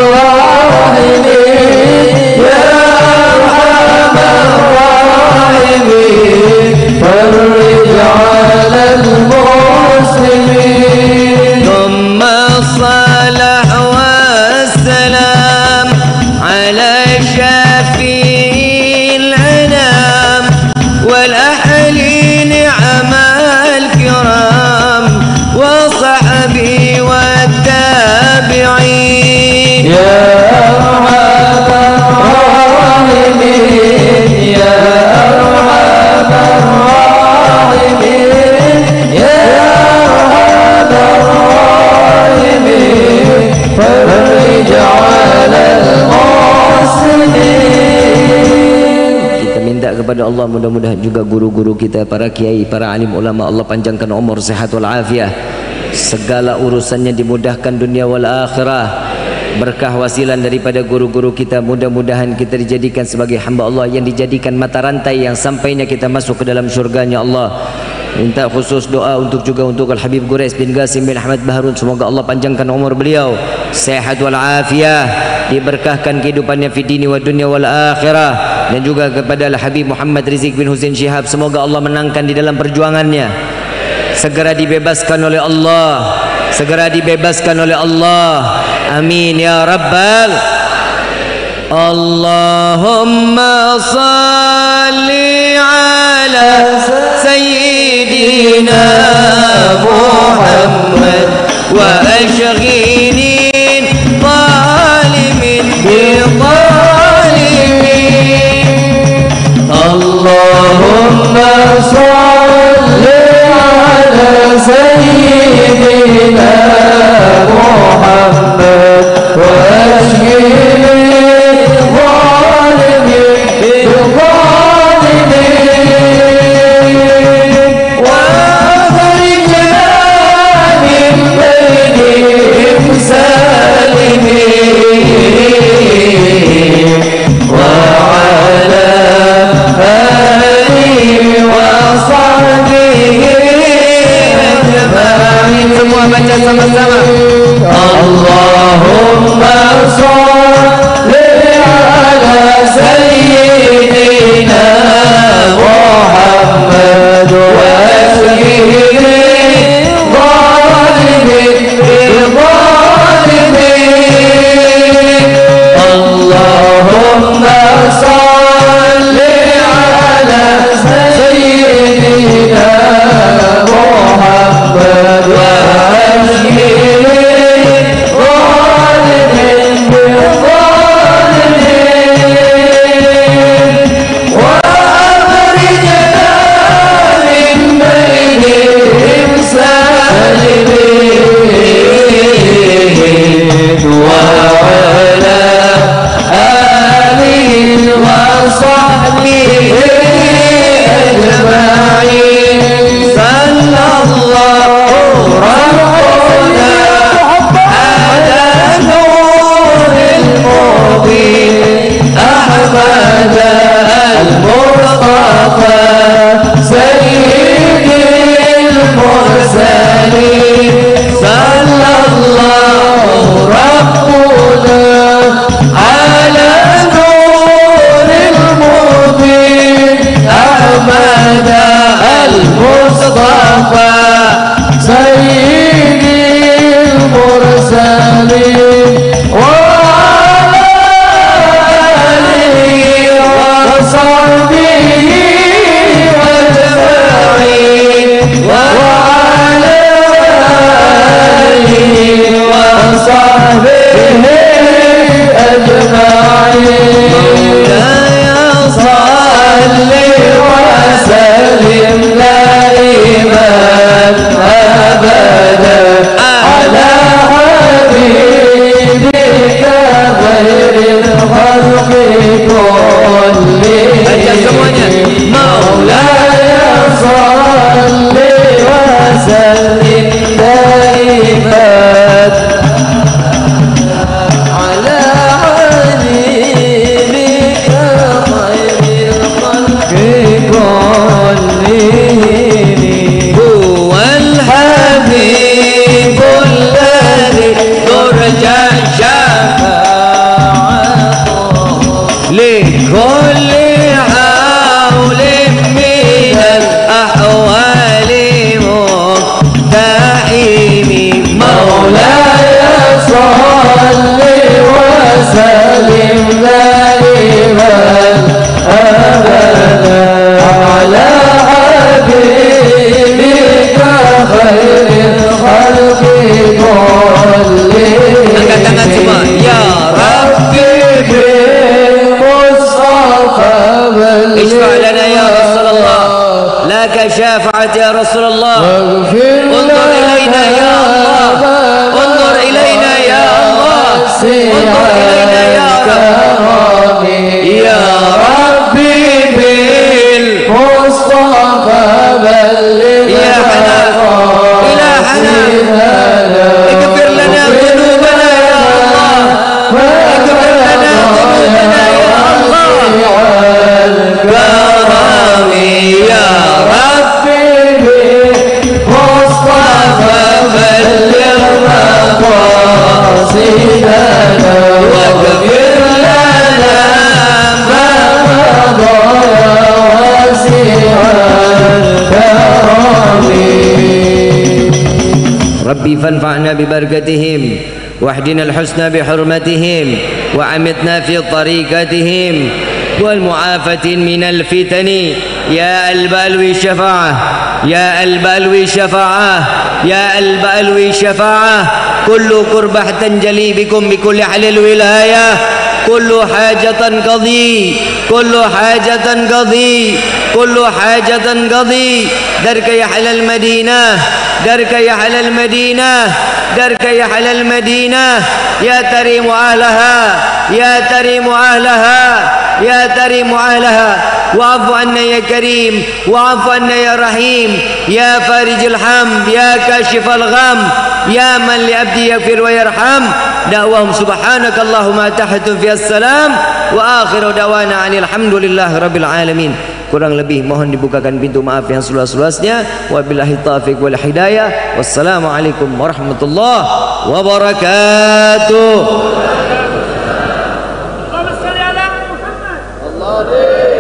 الراحمين يا أرحم الراحمين فرج على المسلمين ثم الصلاة والسلام على شفيع الأنام والأهل نعم الكرام وصحبه والتابعين يا أرحم الراحمين يا أرحم الراحمين يا أرحم الراحمين فرج على المسلمين. Kita minta kepada Allah mudah-mudahan juga guru-guru kita, para kiai, para alim ulama, Allah panjangkan umur, sehat wal afiah, segala urusannya dimudahkan dunia wal akhirah. Berkah wasilan daripada guru-guru kita, mudah-mudahan kita dijadikan sebagai hamba Allah yang dijadikan mata rantai yang sampainya kita masuk ke dalam syurganya Allah. Minta khusus doa untuk juga untuk Al-Habib Quraish bin Qasim bin Ahmad Baharun, semoga Allah panjangkan umur beliau, sehat wal afiah, diberkahkan kehidupannya fi dini wa dunia wal akhirah. Dan juga kepada Al-Habib Muhammad Rizik bin Husain Syihab, semoga Allah menangkan di dalam perjuangannya, segera dibebaskan oleh Allah, segera dibebaskan oleh Allah, amin ya rabbal. Allahumma salli ala sayyidina Muhammad wa ashghilin zalimin bi zalimin. Allahumma salli ala sayyidina Muhammad wa ashghilin وسلم دائما على حبيبك خير الخلق كلهم هو الحبيب الذي ترجى شفاعته لكل حول من الأحوال مقتحم مولاي صل وسلم دائما أبدا على حبيبك خير الخلق كلهم يا ربي بالمصطفى اشفع لنا يا رسول الله لك شافعت يا رسول الله انظر إلينا يا الله انظر إلينا يا الله انظر إلينا يا رب يا ربي بالمصطفى بلغ يا حنان إلى حنان اغفر لنا ذنوبنا يا الله اغفر لنا ذنوبنا يا الله والكرم يا ربي بالمصطفى بلغ مقاصدنا واغفر لنا ما مضى واسع الكرم ربي فانفعنا ببركتهم واهدنا الحسنى بحرمتهم وعمتنا في طريقتهم والمعافاة من الفتن يا البلوي الشفاعة يا البلوي الشفاعة يا البلوي الشفاعة كل قربة تنجلي بكم بكل حل الولاية كل حاجة قضي كل حاجة قضي كل حاجة قضي درك يا حل المدينة درك يا حل المدينة درك يا حل المدينة يا تريم أهلها يا تريم أهلها يا تريم أهلها واعف عنا يا كريم واعف عنا يا رحيم يا فارج الهم يا كاشف الغم يا من لعبدي يغفر ويرحم دعواهم سبحانك اللهم تحت في السلام وآخر دعوانا عن الحمد لله رب العالمين. Kurang lebih mohon dibukakan pintu maaf yang seluas-luasnya. Wabillahi taufiq wal hidayah. Wassalamualaikum warahmatullahi wabarakatuh. Allahumma shalli ala Muhammad.